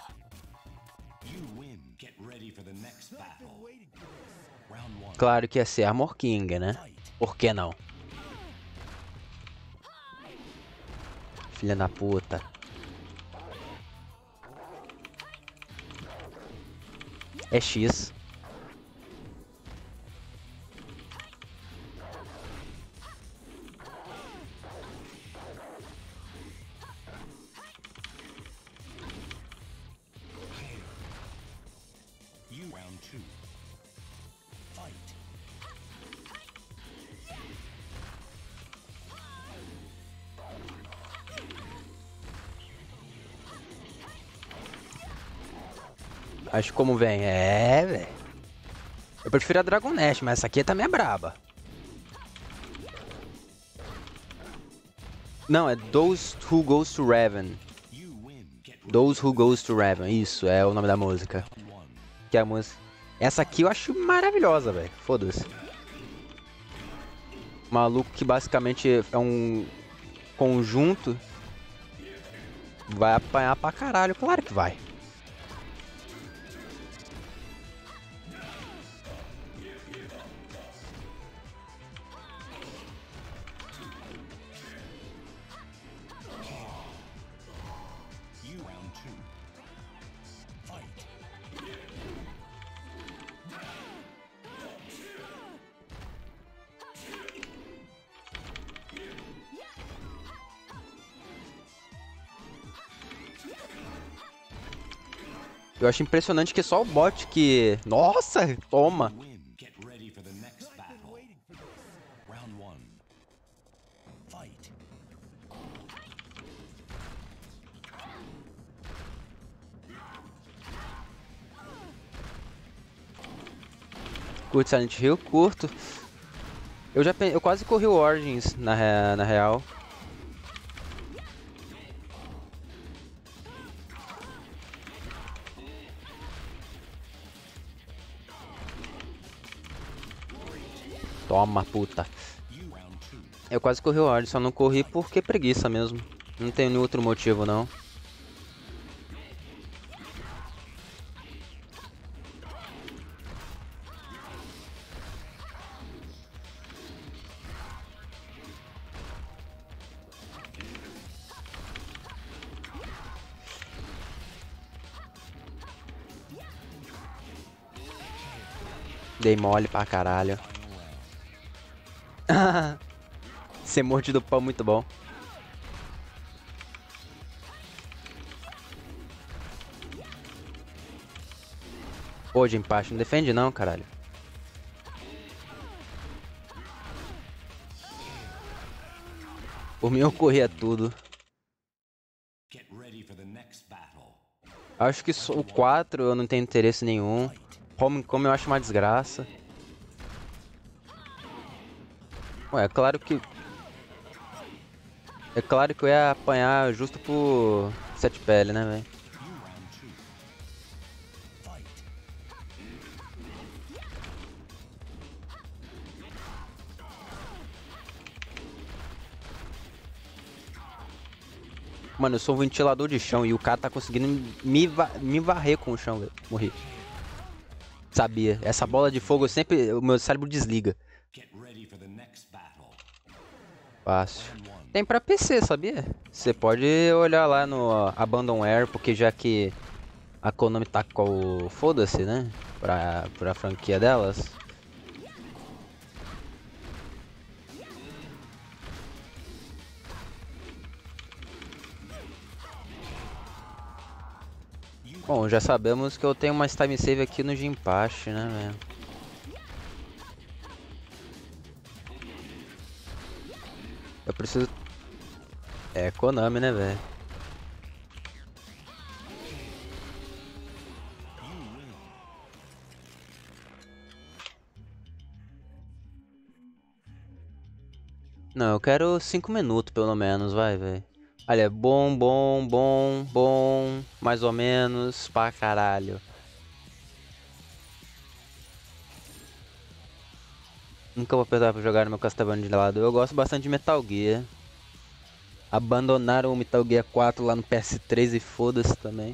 Claro que ia ser Armor King, né? Por que não? Filha da puta. É X. Acho como vem. É, velho. Eu prefiro a Dragon Nest, mas essa aqui também é braba. Não, é Those Who Goes to Raven. Those Who Goes to Raven. Isso, é o nome da música. Que é a música. Essa aqui eu acho maravilhosa, velho. Foda-se. Maluco que basicamente é um conjunto. Vai apanhar pra caralho. Claro que vai. Eu acho impressionante que só o bot que... Nossa, toma! Curto Silent Hill? Curto. Eu quase corri o Origins, na real. Toma, puta. Eu quase corri o Origins, só não corri porque preguiça mesmo. Não tem nenhum outro motivo, não. Dei mole pra caralho. Ser mordido do pau muito bom. Pô, de empate, não defende não, caralho. Por mim eu corria tudo. Acho que o 4 eu não tenho interesse nenhum. Homecoming eu acho uma desgraça. Ué, é claro que... É claro que eu ia apanhar justo por 7 pele, né, velho? Mano, eu sou um ventilador de chão e o cara tá conseguindo me varrer com o chão, velho. Morri. Sabia. Essa bola de fogo, o meu cérebro desliga. Fácil. Tem pra PC, sabia? Você pode olhar lá no Abandonware, porque já que a Konami tá com o... Foda-se, né? Pra franquia delas. Bom, já sabemos que eu tenho mais time save aqui no Jinpachi, né, velho? Eu preciso... É Konami, né, velho? Não, eu quero 5 minutos pelo menos, vai, velho. Olha, bom, bom, bom, bom, mais ou menos, pra caralho. Nunca vou pegar pra jogar no meu Castlevania de lado. Eu gosto bastante de Metal Gear. Abandonaram o Metal Gear 4 lá no PS3 e foda-se também.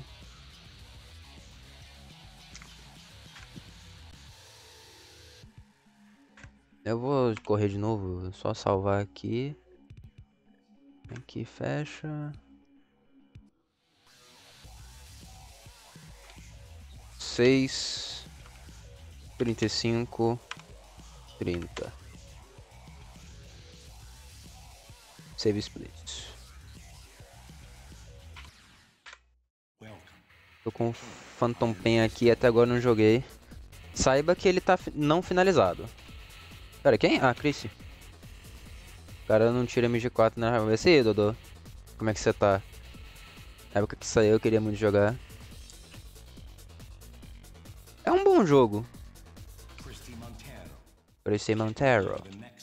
Eu vou correr de novo, só salvar aqui. Aqui fecha. 6, 35, 30. Save split. Tô com o Phantom Pain aqui, até agora não joguei. Saiba que ele tá não finalizado. Pera, quem? Ah, Chris. O cara não tira MG4 na cabeça. E aí, Dodô? Como é que você tá? Na época que saiu eu queria muito jogar. É um bom jogo. Christy Montero.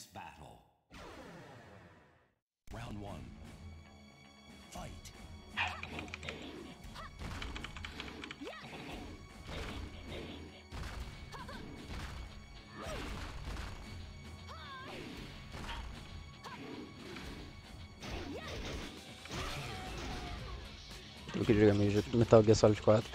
Eu queria jogar Metal Gear Solid 4.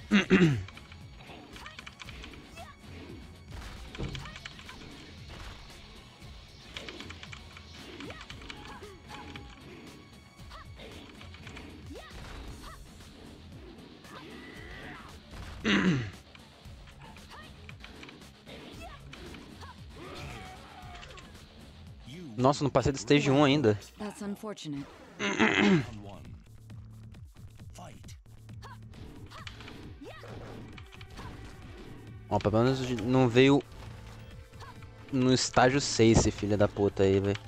Nossa, não passei do stage 1 ainda. That's unfortunate. Ó, pelo menos não veio no estágio 6 esse filho da puta aí, velho.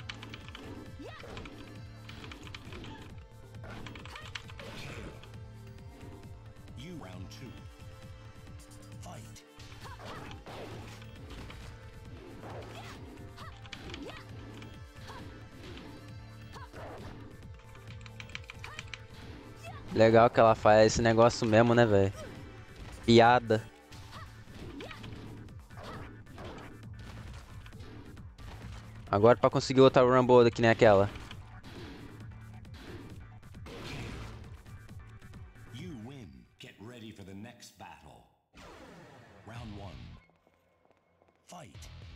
Legal que ela faz esse negócio mesmo, né, velho? Piada. Agora pra conseguir outra Rumble que nem aquela. You win. Get ready for the next battle. Round 1. Fight.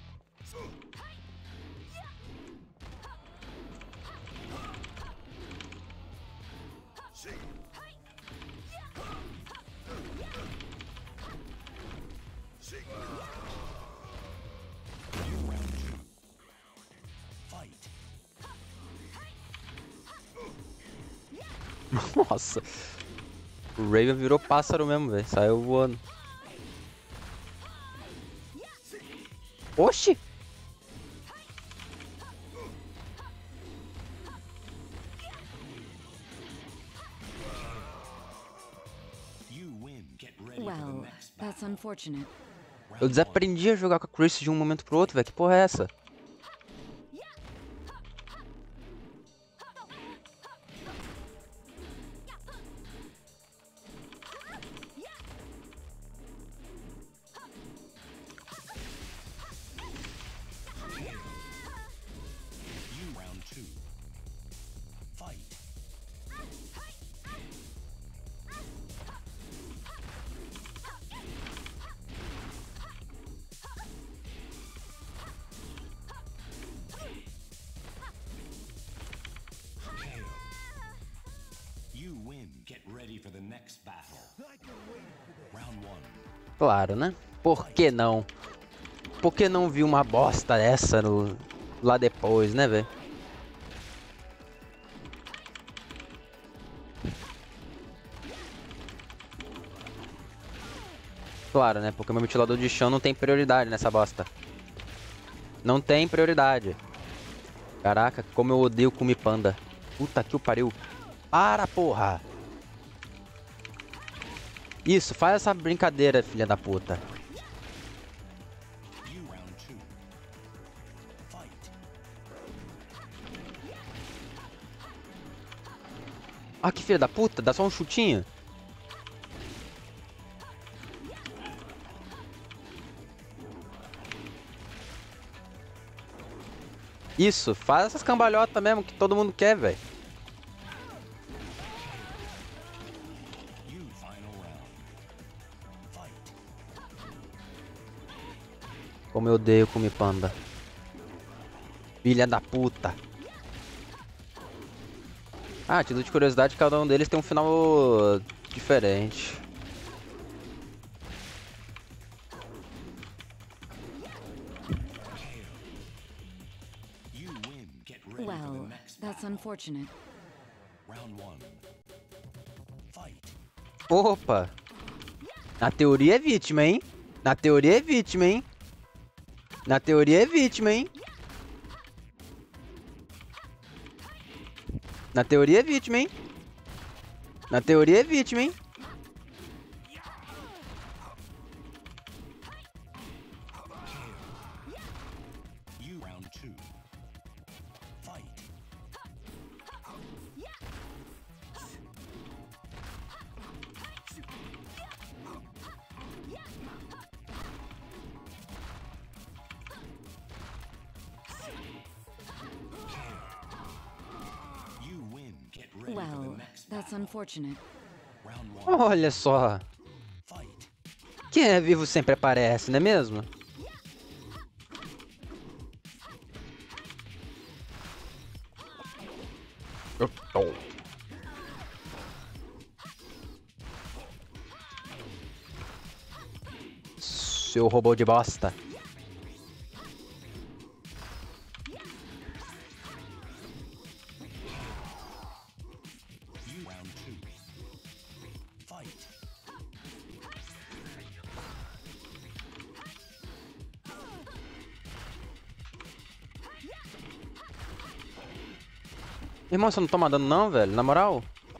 Nossa. O Raven virou pássaro mesmo, velho. Saiu voando. Oxi! Well, that's unfortunate. Eu desaprendi a jogar com a Chris de um momento pro outro, velho. Que porra é essa? Claro, né? Por que não? Por que não vi uma bosta dessa lá depois, né, velho? Claro, né? Porque meu ventilador de chão não tem prioridade nessa bosta. Não tem prioridade. Caraca, como eu odeio Kumi Panda. Puta que o pariu. Para, porra. Isso, faz essa brincadeira, filha da puta. You round two. Fight. Ah, que filha da puta, dá só um chutinho. Isso, faz essas cambalhotas mesmo que todo mundo quer, velho. You final round. Fight. Como eu odeio comer panda. Filha da puta. Ah, título de curiosidade, cada um deles tem um final diferente. You win. Get ready for the Well, next that's battle. unfortunate. Round one. Fight. Opa! Na teoria é vítima, hein? Na teoria é vítima, hein? Na teoria é vítima, hein? Na teoria é vítima, hein? Na teoria é vítima, hein? You round two. Fight. You win. Get ready for the Well, next that's battle. unfortunate. Round one. Olha só. Fight. Quem é vivo sempre aparece, não é mesmo? Seu robô de bosta. You round two. Fight. Irmão, você não toma dano não, velho? Na moral?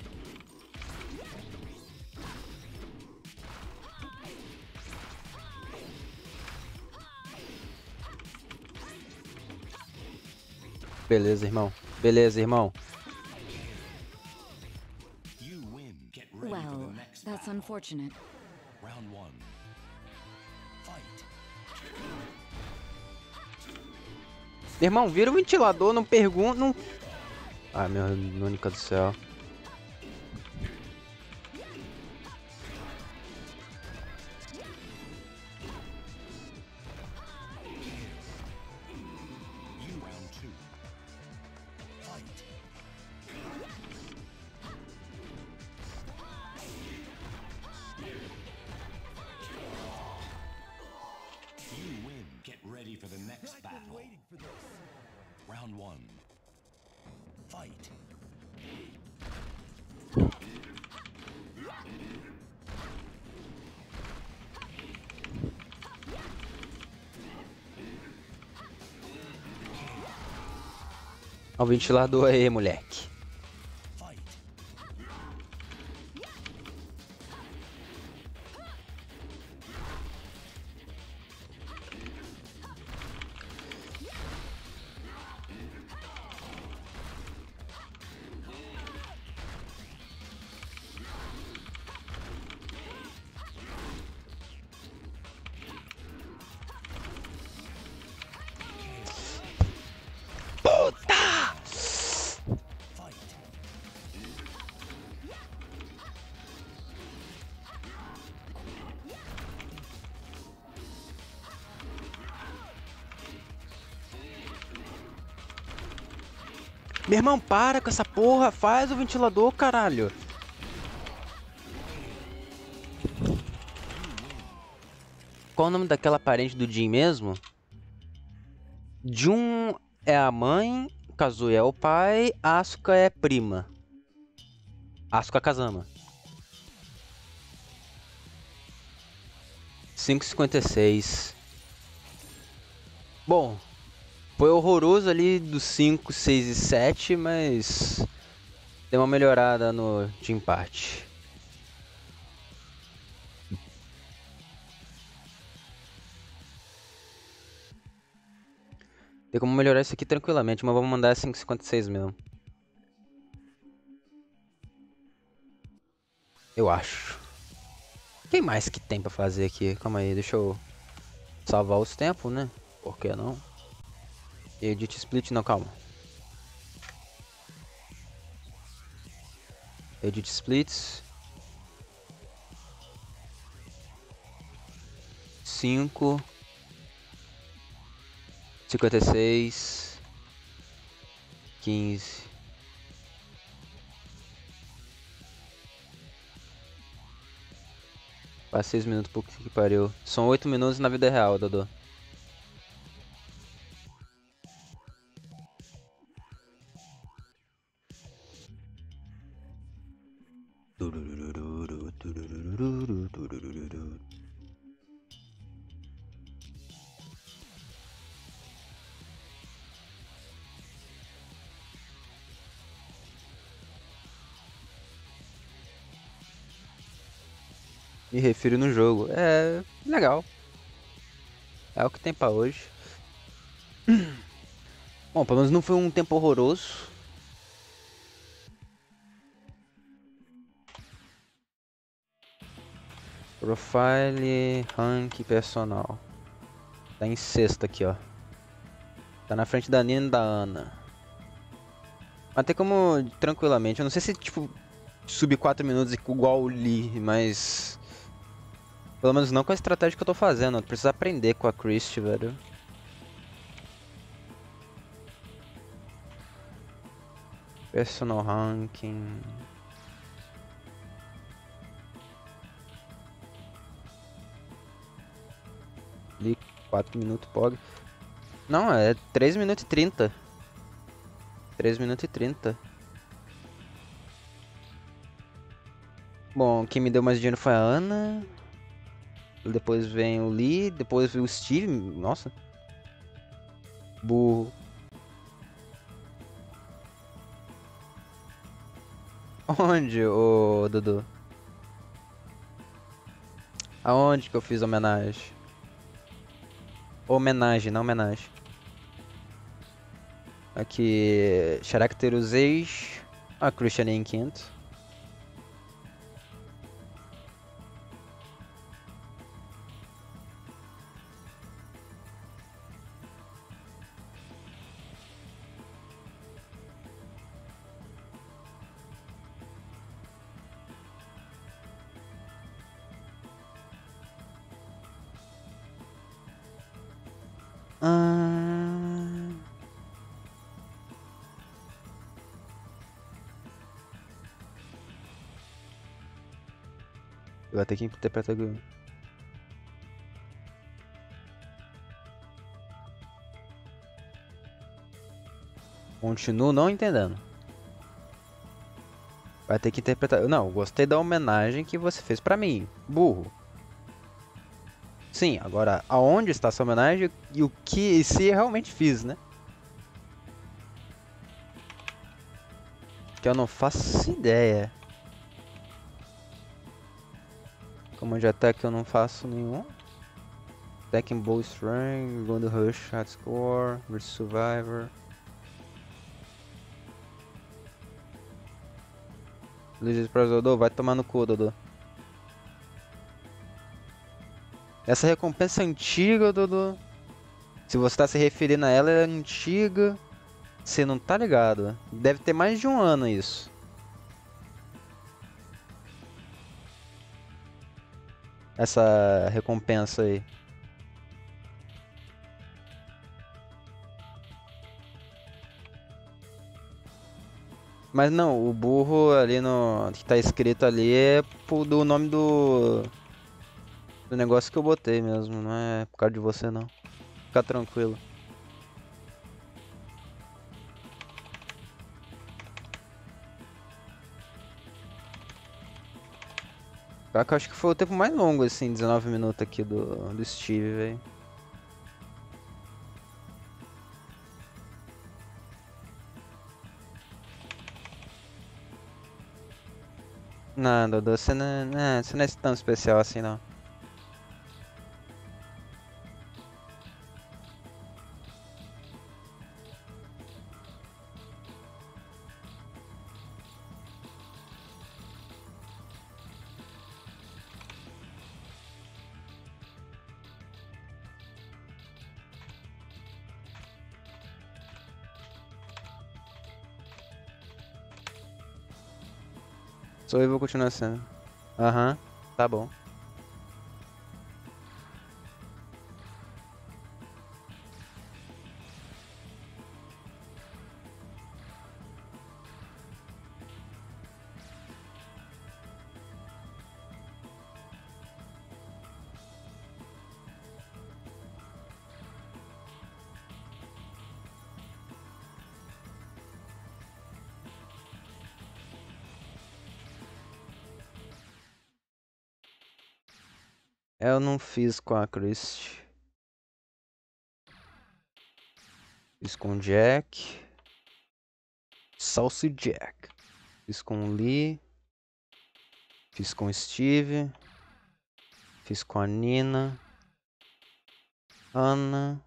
Beleza, irmão. Beleza, irmão. You win. Get ready for Well, the next that's battle. unfortunate. Round one. Fight. Irmão, vira o ventilador, não pergunta, não... Ai, meu única do céu. You round two. Fight. You win. Get ready for the next battle. Round one. Fight. Ó o ventilador aí, moleque. Fight. Fight. Meu irmão, para com essa porra. Faz o ventilador, caralho. Qual o nome daquela parente do Jin mesmo? Jun é a mãe, Kazuya é o pai, Asuka é prima. Asuka Kazama. 5,56. Bom, foi horroroso ali dos 5, 6 e 7, mas Deu uma melhorada no Team Party. Tem como melhorar isso aqui tranquilamente, mas vamos mandar 5,56 mesmo. Eu acho. Quem mais que tem pra fazer aqui? Calma aí, deixa eu salvar os tempos, né? Por que não? Edit split, não, calma. Edit splits. 5. 56. 15. Faz 6 minutos, pouco que pariu. São 8 minutos na vida real, Dodô. Me refiro no jogo. É legal. É o que tem pra hoje. Bom, pelo menos não foi um tempo horroroso. Profile, rank personal. Tá em sexto aqui, ó. Tá na frente da Nina e da Ana. Mas tem como tranquilamente. Eu não sei se, tipo, subir 4 minutos igual o Lee, mas... Pelo menos não com a estratégia que eu tô fazendo. Eu preciso aprender com a Christie, velho. Personal ranking... Lee, 4 minutos, pog. Não, é 3 minutos e 30. 3 minutos e 30. Bom, quem me deu mais dinheiro foi a Ana. Depois vem o Lee, depois vem o Steve. Nossa. Burro. Onde, ô Dudu? Aonde que eu fiz homenagem? Homenagem, não homenagem. Aqui, Characterization. A Christian em quinto. Ah... Eu vou ter que interpretar. Continuo não entendendo. Vai ter que interpretar. Não, gostei da homenagem que você fez pra mim, burro. Sim, agora aonde está essa homenagem e o que se eu realmente fiz, né? Que eu não faço ideia. Command Attack eu não faço nenhum. Attacking Bow Strength, Gun Rush, Hardcore, vs Survivor. Legends pra Dodô, vai tomar no cu, Dodô. Essa recompensa é antiga, Dodô. Se você tá se referindo a ela, é antiga. Você não tá ligado. Deve ter mais de um ano isso. Essa recompensa aí. Mas não, o burro ali no que tá escrito ali é do nome do negócio que eu botei mesmo, não é por causa de você não. Fica tranquilo. Pior que eu acho que foi o tempo mais longo, assim, 19 minutos aqui do Steve, velho. Não, Dodô, você não é tão especial assim, não. Sou eu e vou continuar sendo. Aham, tá bom. Eu não fiz com a Christie. Fiz com o Jack. Saucy Jack. Fiz com o Lee. Fiz com o Steve. Fiz com a Nina. Ana.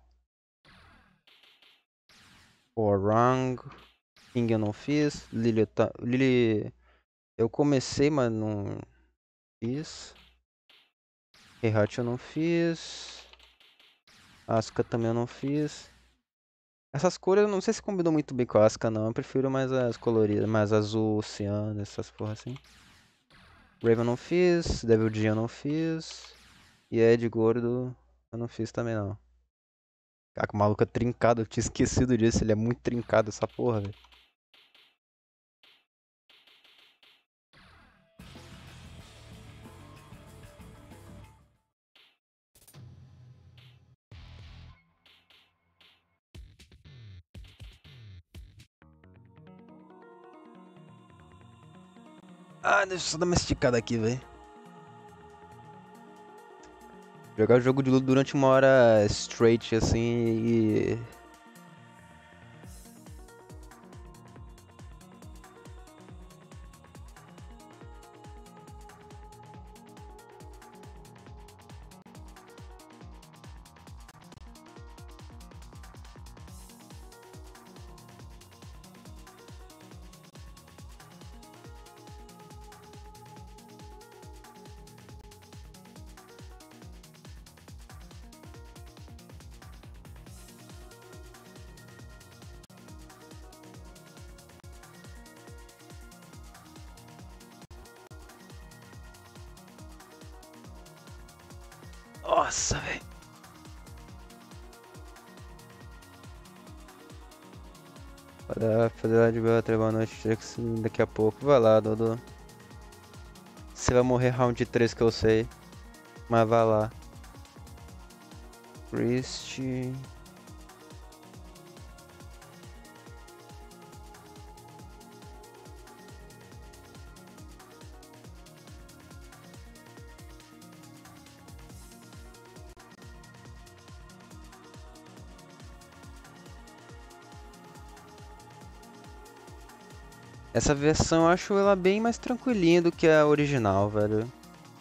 Orang. King eu não fiz. Lily eu comecei, mas não fiz. Heihachi eu não fiz. Asuka também eu não fiz. Essas cores eu não sei se combinou muito bem com a Asuka não. Eu prefiro mais as coloridas, mais azul, ciano, essas porra assim. Raven eu não fiz. Devil Jin eu não fiz. E Ed Gordo eu não fiz também não. Cara, que maluco é trincado, eu tinha esquecido disso. Ele é muito trincado essa porra, velho. Ah, deixa eu só dar uma esticada aqui, velho. Jogar o jogo de luta durante uma hora straight, assim, e... Nossa, velho. Fazer lá de boa, boa noite, daqui a pouco. Vai lá, Dodô. Você vai morrer round 3 que eu sei. Mas vai lá. Christie. Essa versão eu acho ela bem mais tranquilinha do que a original, velho.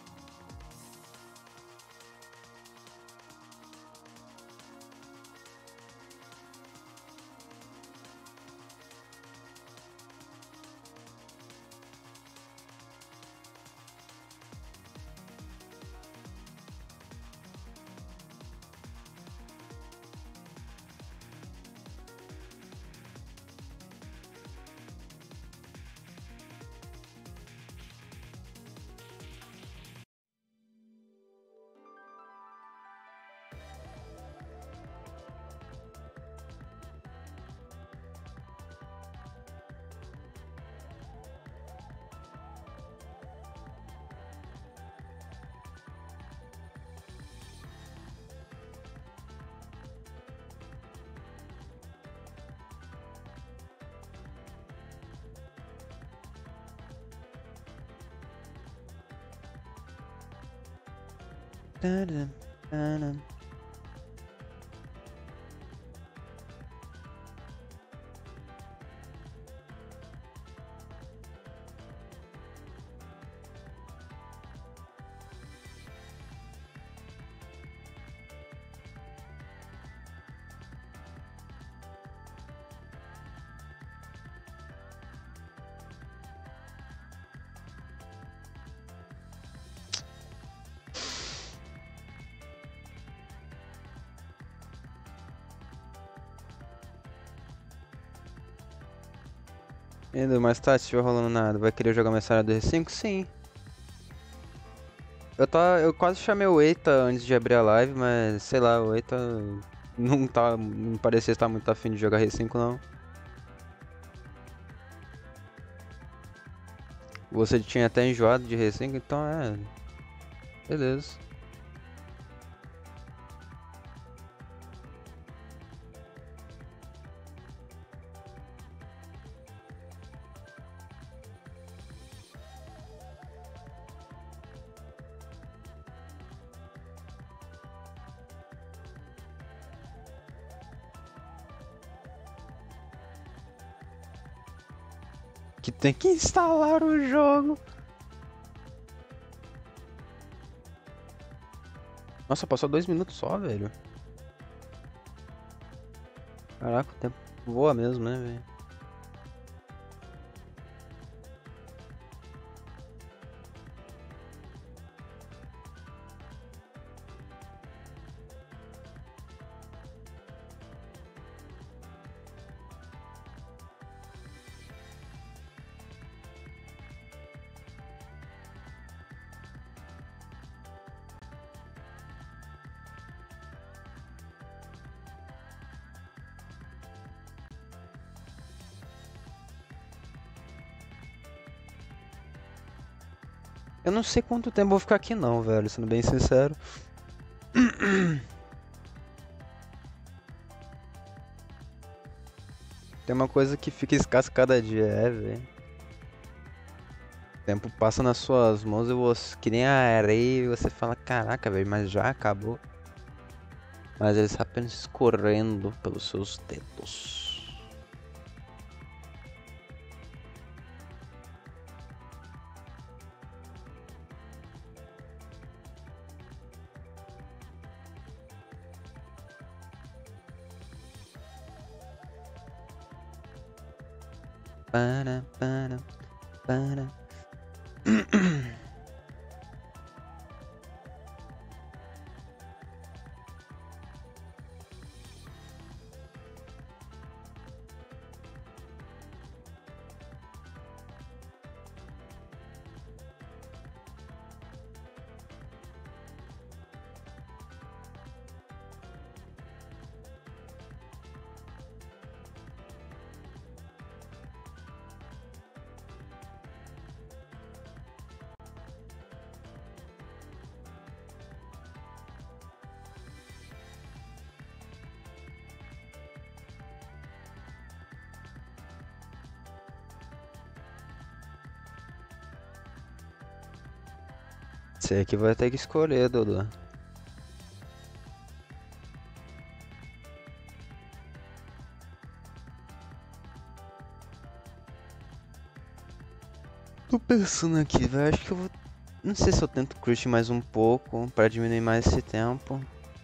Tadam, tadam. E Edu, mais tarde, se estiver rolando nada, vai querer jogar mais série do R5? Sim. Eu quase chamei o Eita antes de abrir a live, mas sei lá, o Eita não parecia estar muito afim de jogar R5 não. Você tinha até enjoado de R5, então beleza. Que tem que instalar o jogo. Nossa, passou 2 minutos só, velho. Caraca, o tempo voa mesmo, né, velho? Eu não sei quanto tempo eu vou ficar aqui não, velho, sendo bem sincero. Tem uma coisa que fica escassa cada dia, velho. O tempo passa nas suas mãos e você, que nem a areia, e você fala, caraca, velho, mas já acabou. Mas ele está apenas escorrendo pelos seus dedos. Para. Você que vai ter que escolher, Dodô. Tô pensando aqui, velho. Acho que eu vou. Não sei se eu tento crush mais um pouco pra diminuir mais esse tempo.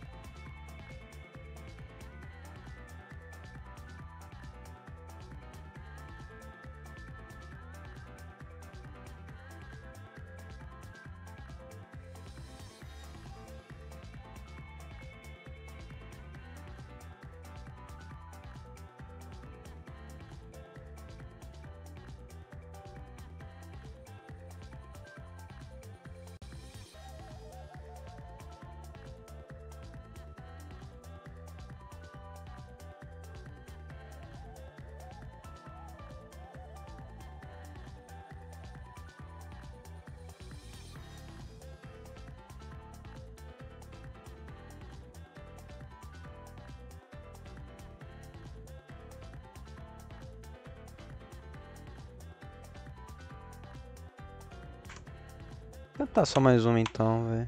Vou tentar só mais uma então, velho.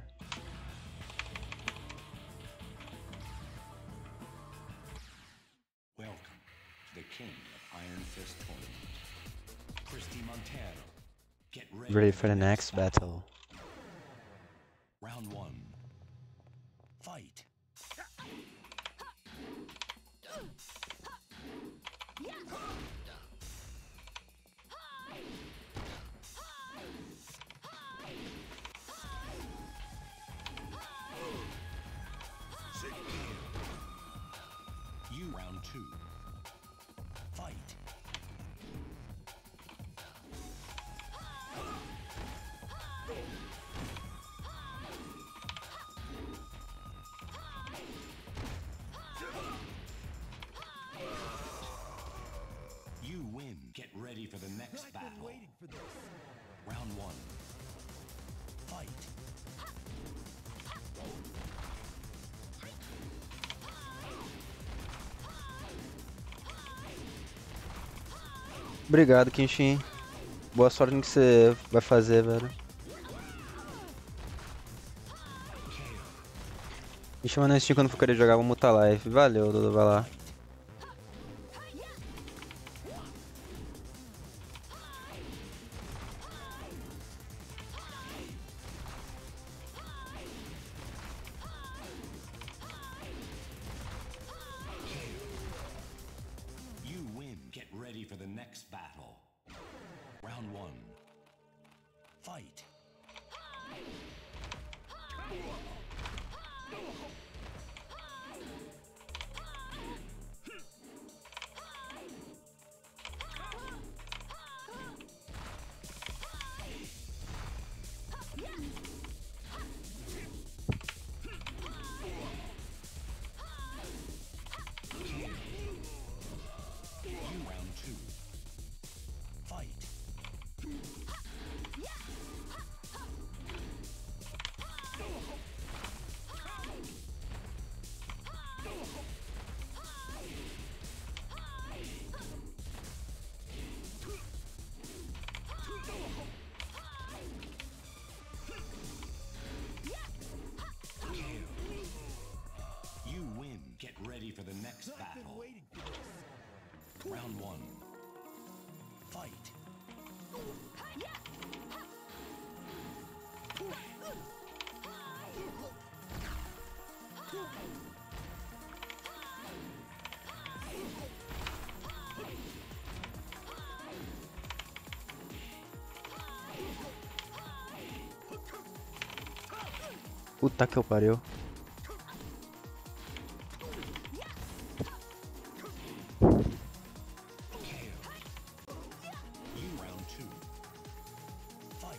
Welcome to the King of Iron Fist Tournament. Christy Montano, get Ready for the next battle. Round one. Fight. You round two. Fight. get ready for the next battle. Round one. Fight. Obrigado, Kenshin. Boa sorte no que você vai fazer, velho. Me chama na Steam quando for querer jogar, vou mutar live. Valeu, Dudu, vai lá. You win. Get ready for the next battle. Round one. Fight. Round two. Fight. You win. Get ready for the next battle. Round one. Fight. Puta que eu pariu. You round two. Fight.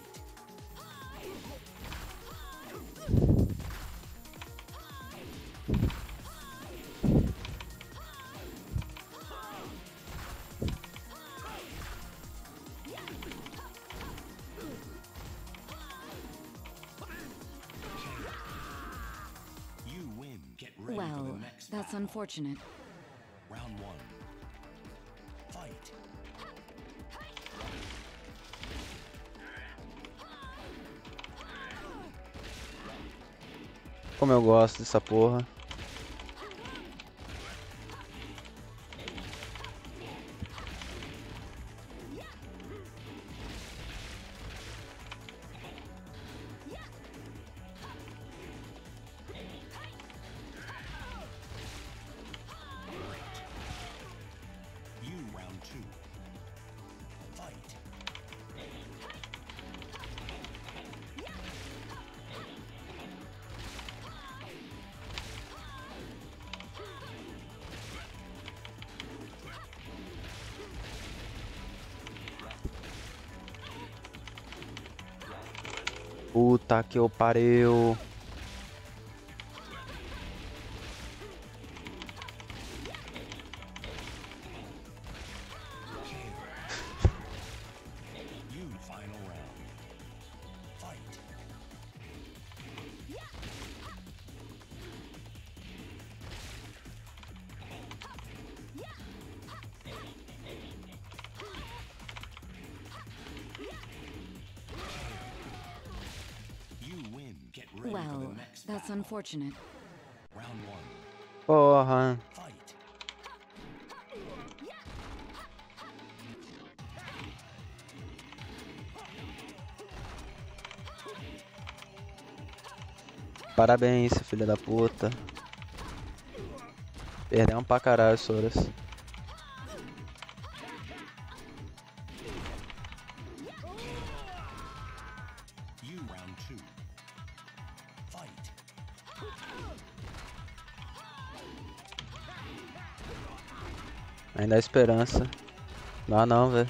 You win. Get ready for Well, the next that's battle. unfortunate. Round one. Fight. Como eu gosto dessa porra. You round two. Fight. Puta que eu pariu. You final round. Fight. You win. Get ready for Well, the next that's battle. unfortunate. Round one. Porra. Fight. Parabéns, filha da puta. Perdemos pra caralho, Soras. You round two. Fight. Ainda há esperança. Não, não, velho.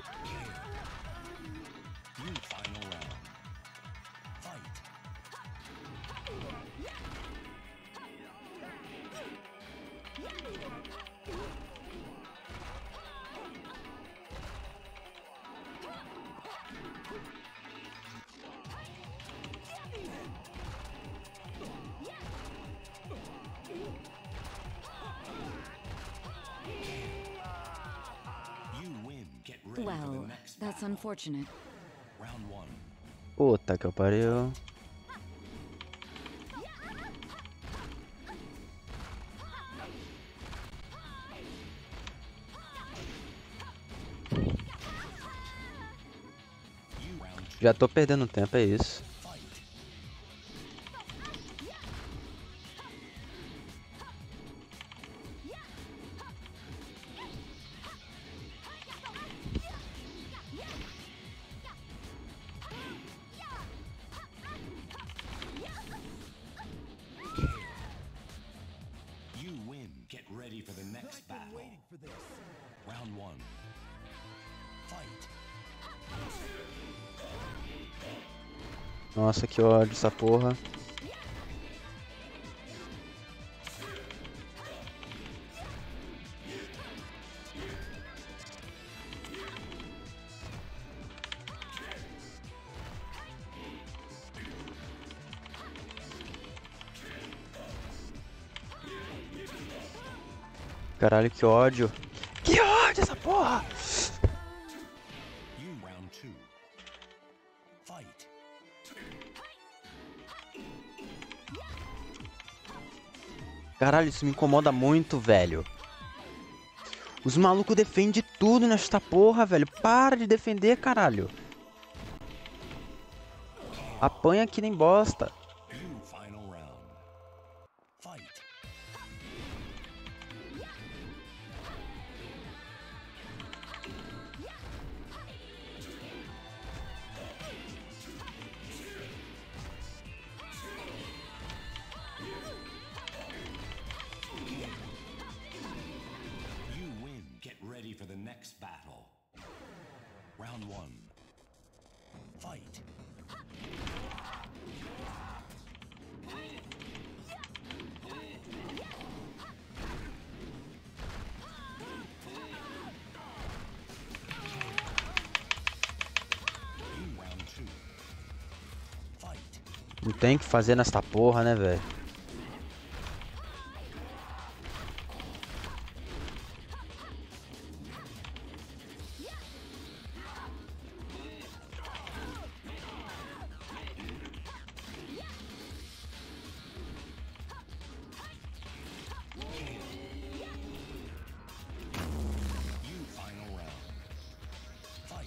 You final round. Fight. You win. Get ready for the Well, next that's battle. unfortunate. Round one. Puta que eu pariu. You round two. Já tô perdendo tempo, é isso. Fight. You win. Get ready for the next battle. Round one. Fight. Nossa, que ódio essa porra. Caralho, que ódio. Que ódio essa porra! You round two. Fight. Caralho, isso me incomoda muito, velho. Os malucos defendem tudo nesta porra, velho. Para de defender, caralho. Apanha que nem bosta. You final round. Fight. You win. Get ready for the next battle. Round one. Fight. You round two. Fight. Não tem o que fazer nesta porra, né, velho? You final round. Fight.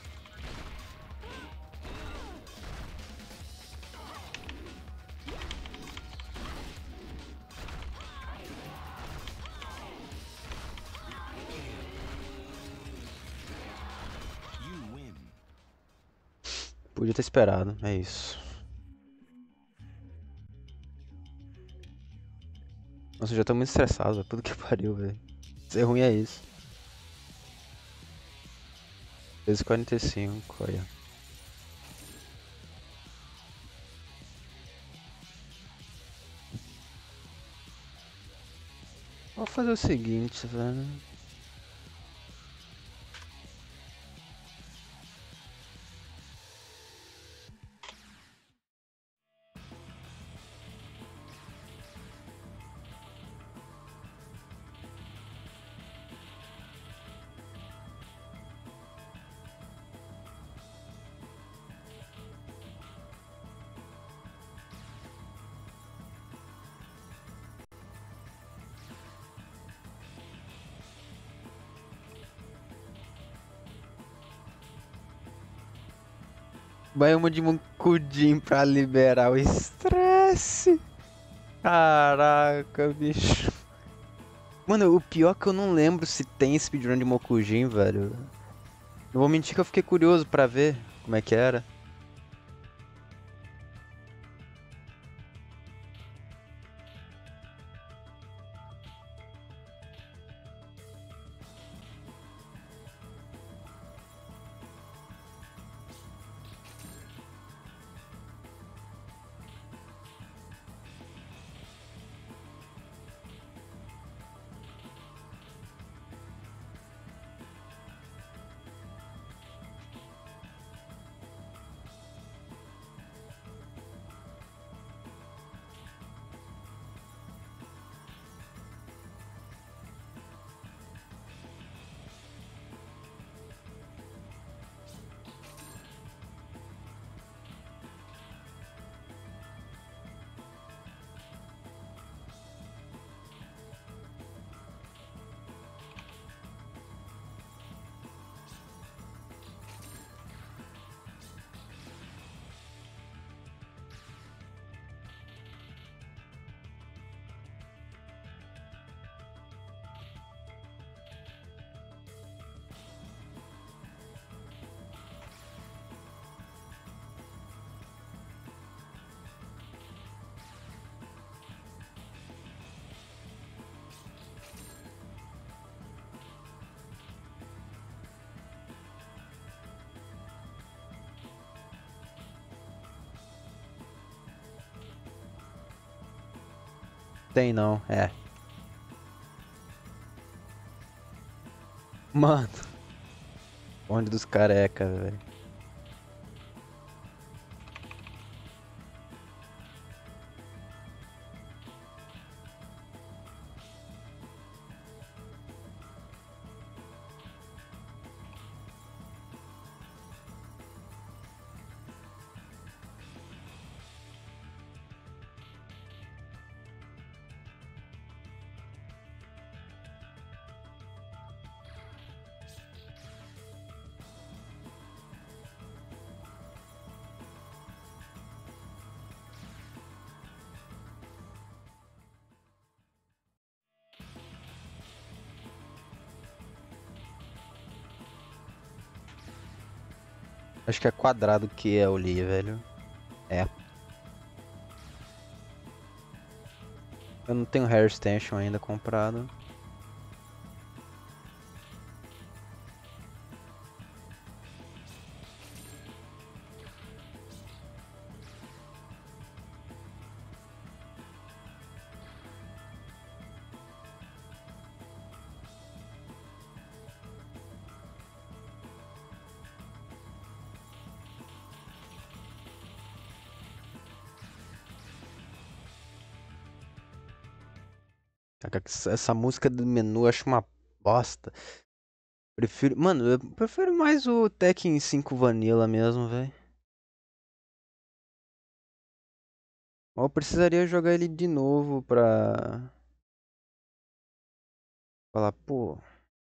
You win. Podia ter esperado, é isso. Nossa, eu já tô muito estressado, velho. Puta que pariu, velho. Ser ruim é isso. 13h45, olha. Vou fazer o seguinte, velho. Banho de mucudim pra liberar o estresse. Caraca, bicho. Mano, o pior é que eu não lembro se tem speedrun de Mokujin, velho. Não vou mentir que eu fiquei curioso pra ver como é que era. Tem não, é. Mano, onde dos careca, velho. Acho que é quadrado que eu li, velho. É. Eu não tenho Hair Extension ainda comprado. Caraca, essa música do menu eu acho uma bosta. Prefiro. Mano, eu prefiro mais o Tekken 5 Vanilla mesmo, velho. Eu precisaria jogar ele de novo pra falar, pô.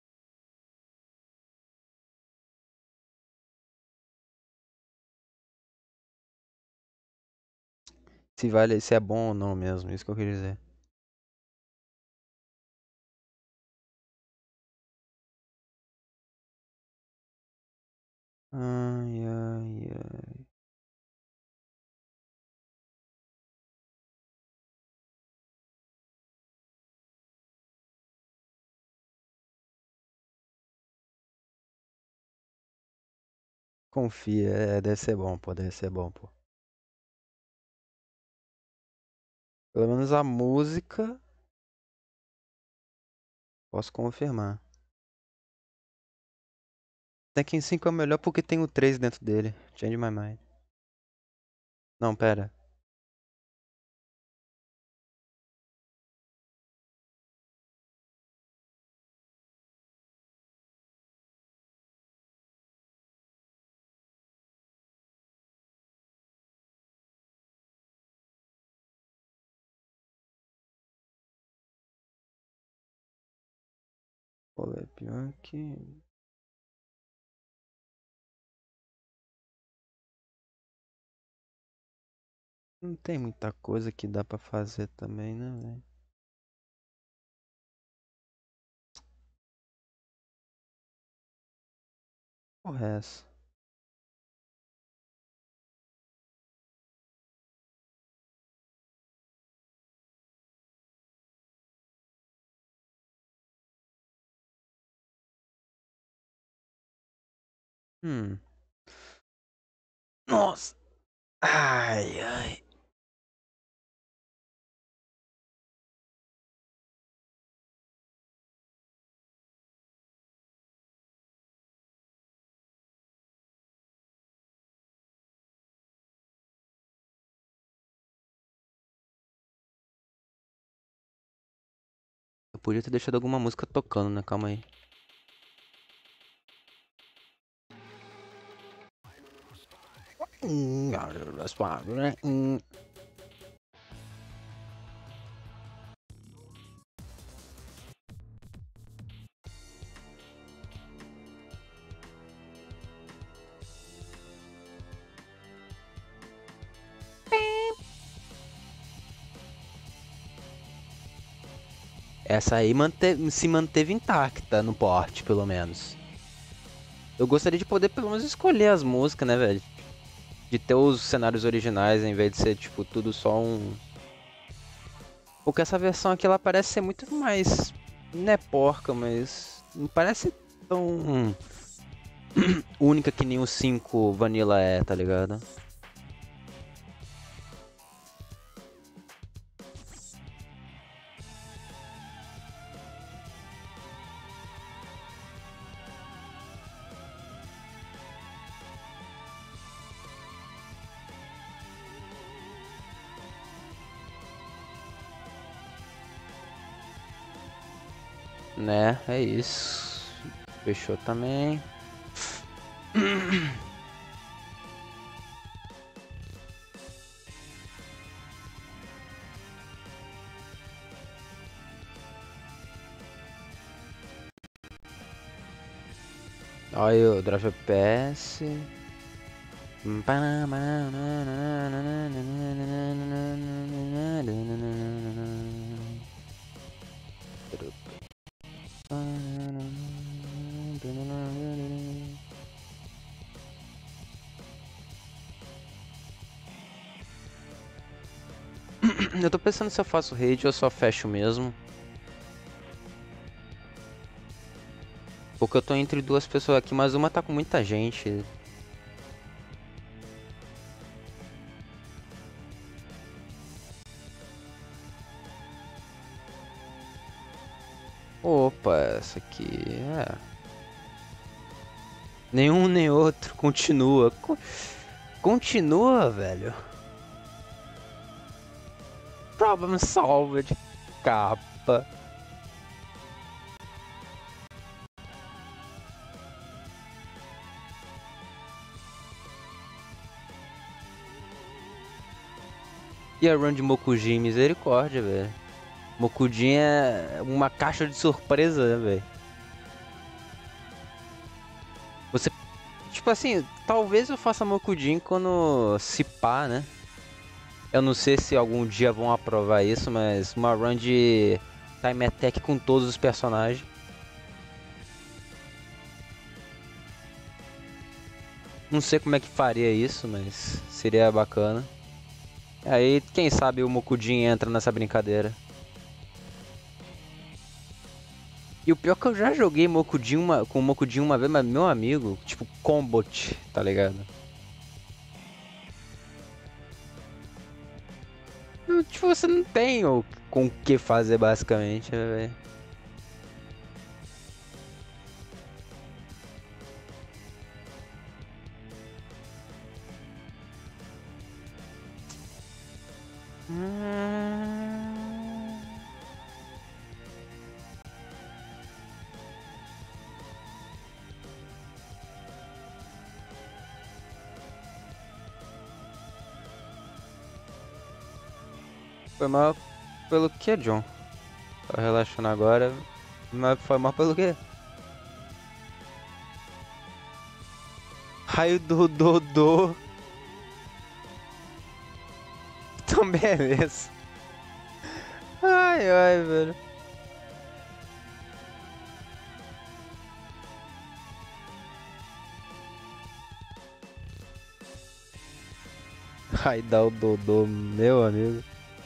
Se vale, se é bom ou não mesmo, isso que eu queria dizer. Ai, ai, ai. Confia, deve ser bom, pô, deve ser bom, pô. Pelo menos a música, posso confirmar. Tekken 5 é o melhor porque tem o 3 dentro dele. Change my mind. Não, pera. Pô, é pior que. Não tem muita coisa que dá pra fazer também, né, velho? Porra, é essa? Hum. Nossa! Ai, ai. Eu podia ter deixado alguma música tocando, né? Calma aí. Né? Essa aí se manteve intacta no porte, pelo menos. Eu gostaria de poder pelo menos escolher as músicas, né, velho? De ter os cenários originais em vez de ser, tipo, tudo só um. Porque essa versão aqui ela parece ser muito mais. Não é porca, mas. Não parece tão. Única que nem o 5 Vanilla é, tá ligado? Né, é isso. Fechou também. Olha aí o Drive PS. Eu tô pensando se eu faço raid ou só fecho mesmo. Porque eu tô entre duas pessoas aqui, mas uma tá com muita gente. Opa, essa aqui é. Nenhum nem outro. Continua. Continua, velho. Problem solved. Capa. E a run de Mokujin, misericórdia, velho. Mokujin é uma caixa de surpresa, né, velho? Você... Tipo assim, talvez eu faça Mokujin quando se pá, né? Eu não sei se algum dia vão aprovar isso, mas uma run de Time Attack com todos os personagens. Não sei como é que faria isso, mas seria bacana. Aí, quem sabe o Mokujin entra nessa brincadeira. E o pior é que eu já joguei Mokujin com o Mokujin uma vez, mas meu amigo, tipo, Combot, tá ligado? Tipo, você não tem com o que fazer basicamente, né, velho? Foi mal pelo que, John? Tô relaxando agora, mas foi mal pelo quê? Raio do Dodô. Então beleza. Ai, ai, velho. Raio do Dodô, meu amigo.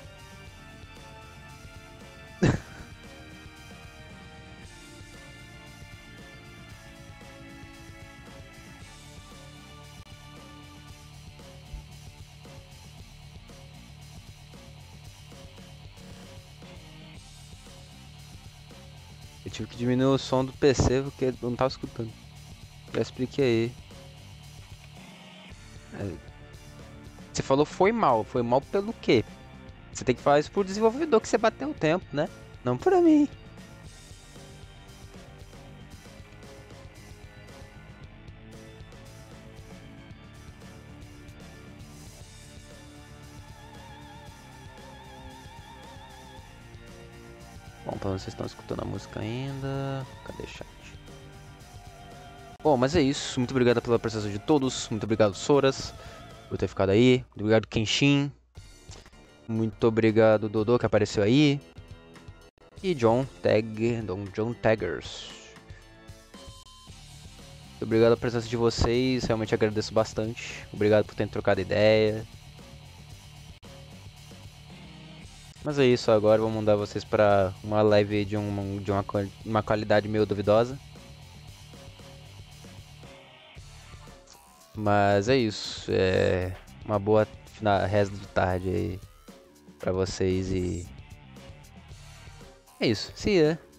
Eu tive que diminuir o som do PC porque eu não tava escutando. Já expliquei aí. Você falou foi mal pelo quê? Você tem que falar isso pro desenvolvedor que você bateu o tempo, né? Não pra mim. Bom, pelo menos vocês estão escutando a música ainda. Cadê o chat? Bom, mas é isso. Muito obrigado pela presença de todos. Muito obrigado, Soras, por ter ficado aí. Muito obrigado, Kenshin. Muito obrigado, Dodô, que apareceu aí. E John Taggers. Muito obrigado pela presença de vocês. Realmente agradeço bastante. Obrigado por terem trocado ideia. Mas é isso, agora vou mandar vocês pra uma live de uma qualidade meio duvidosa. Mas é isso, uma boa resto de tarde aí pra vocês e... É isso, see ya!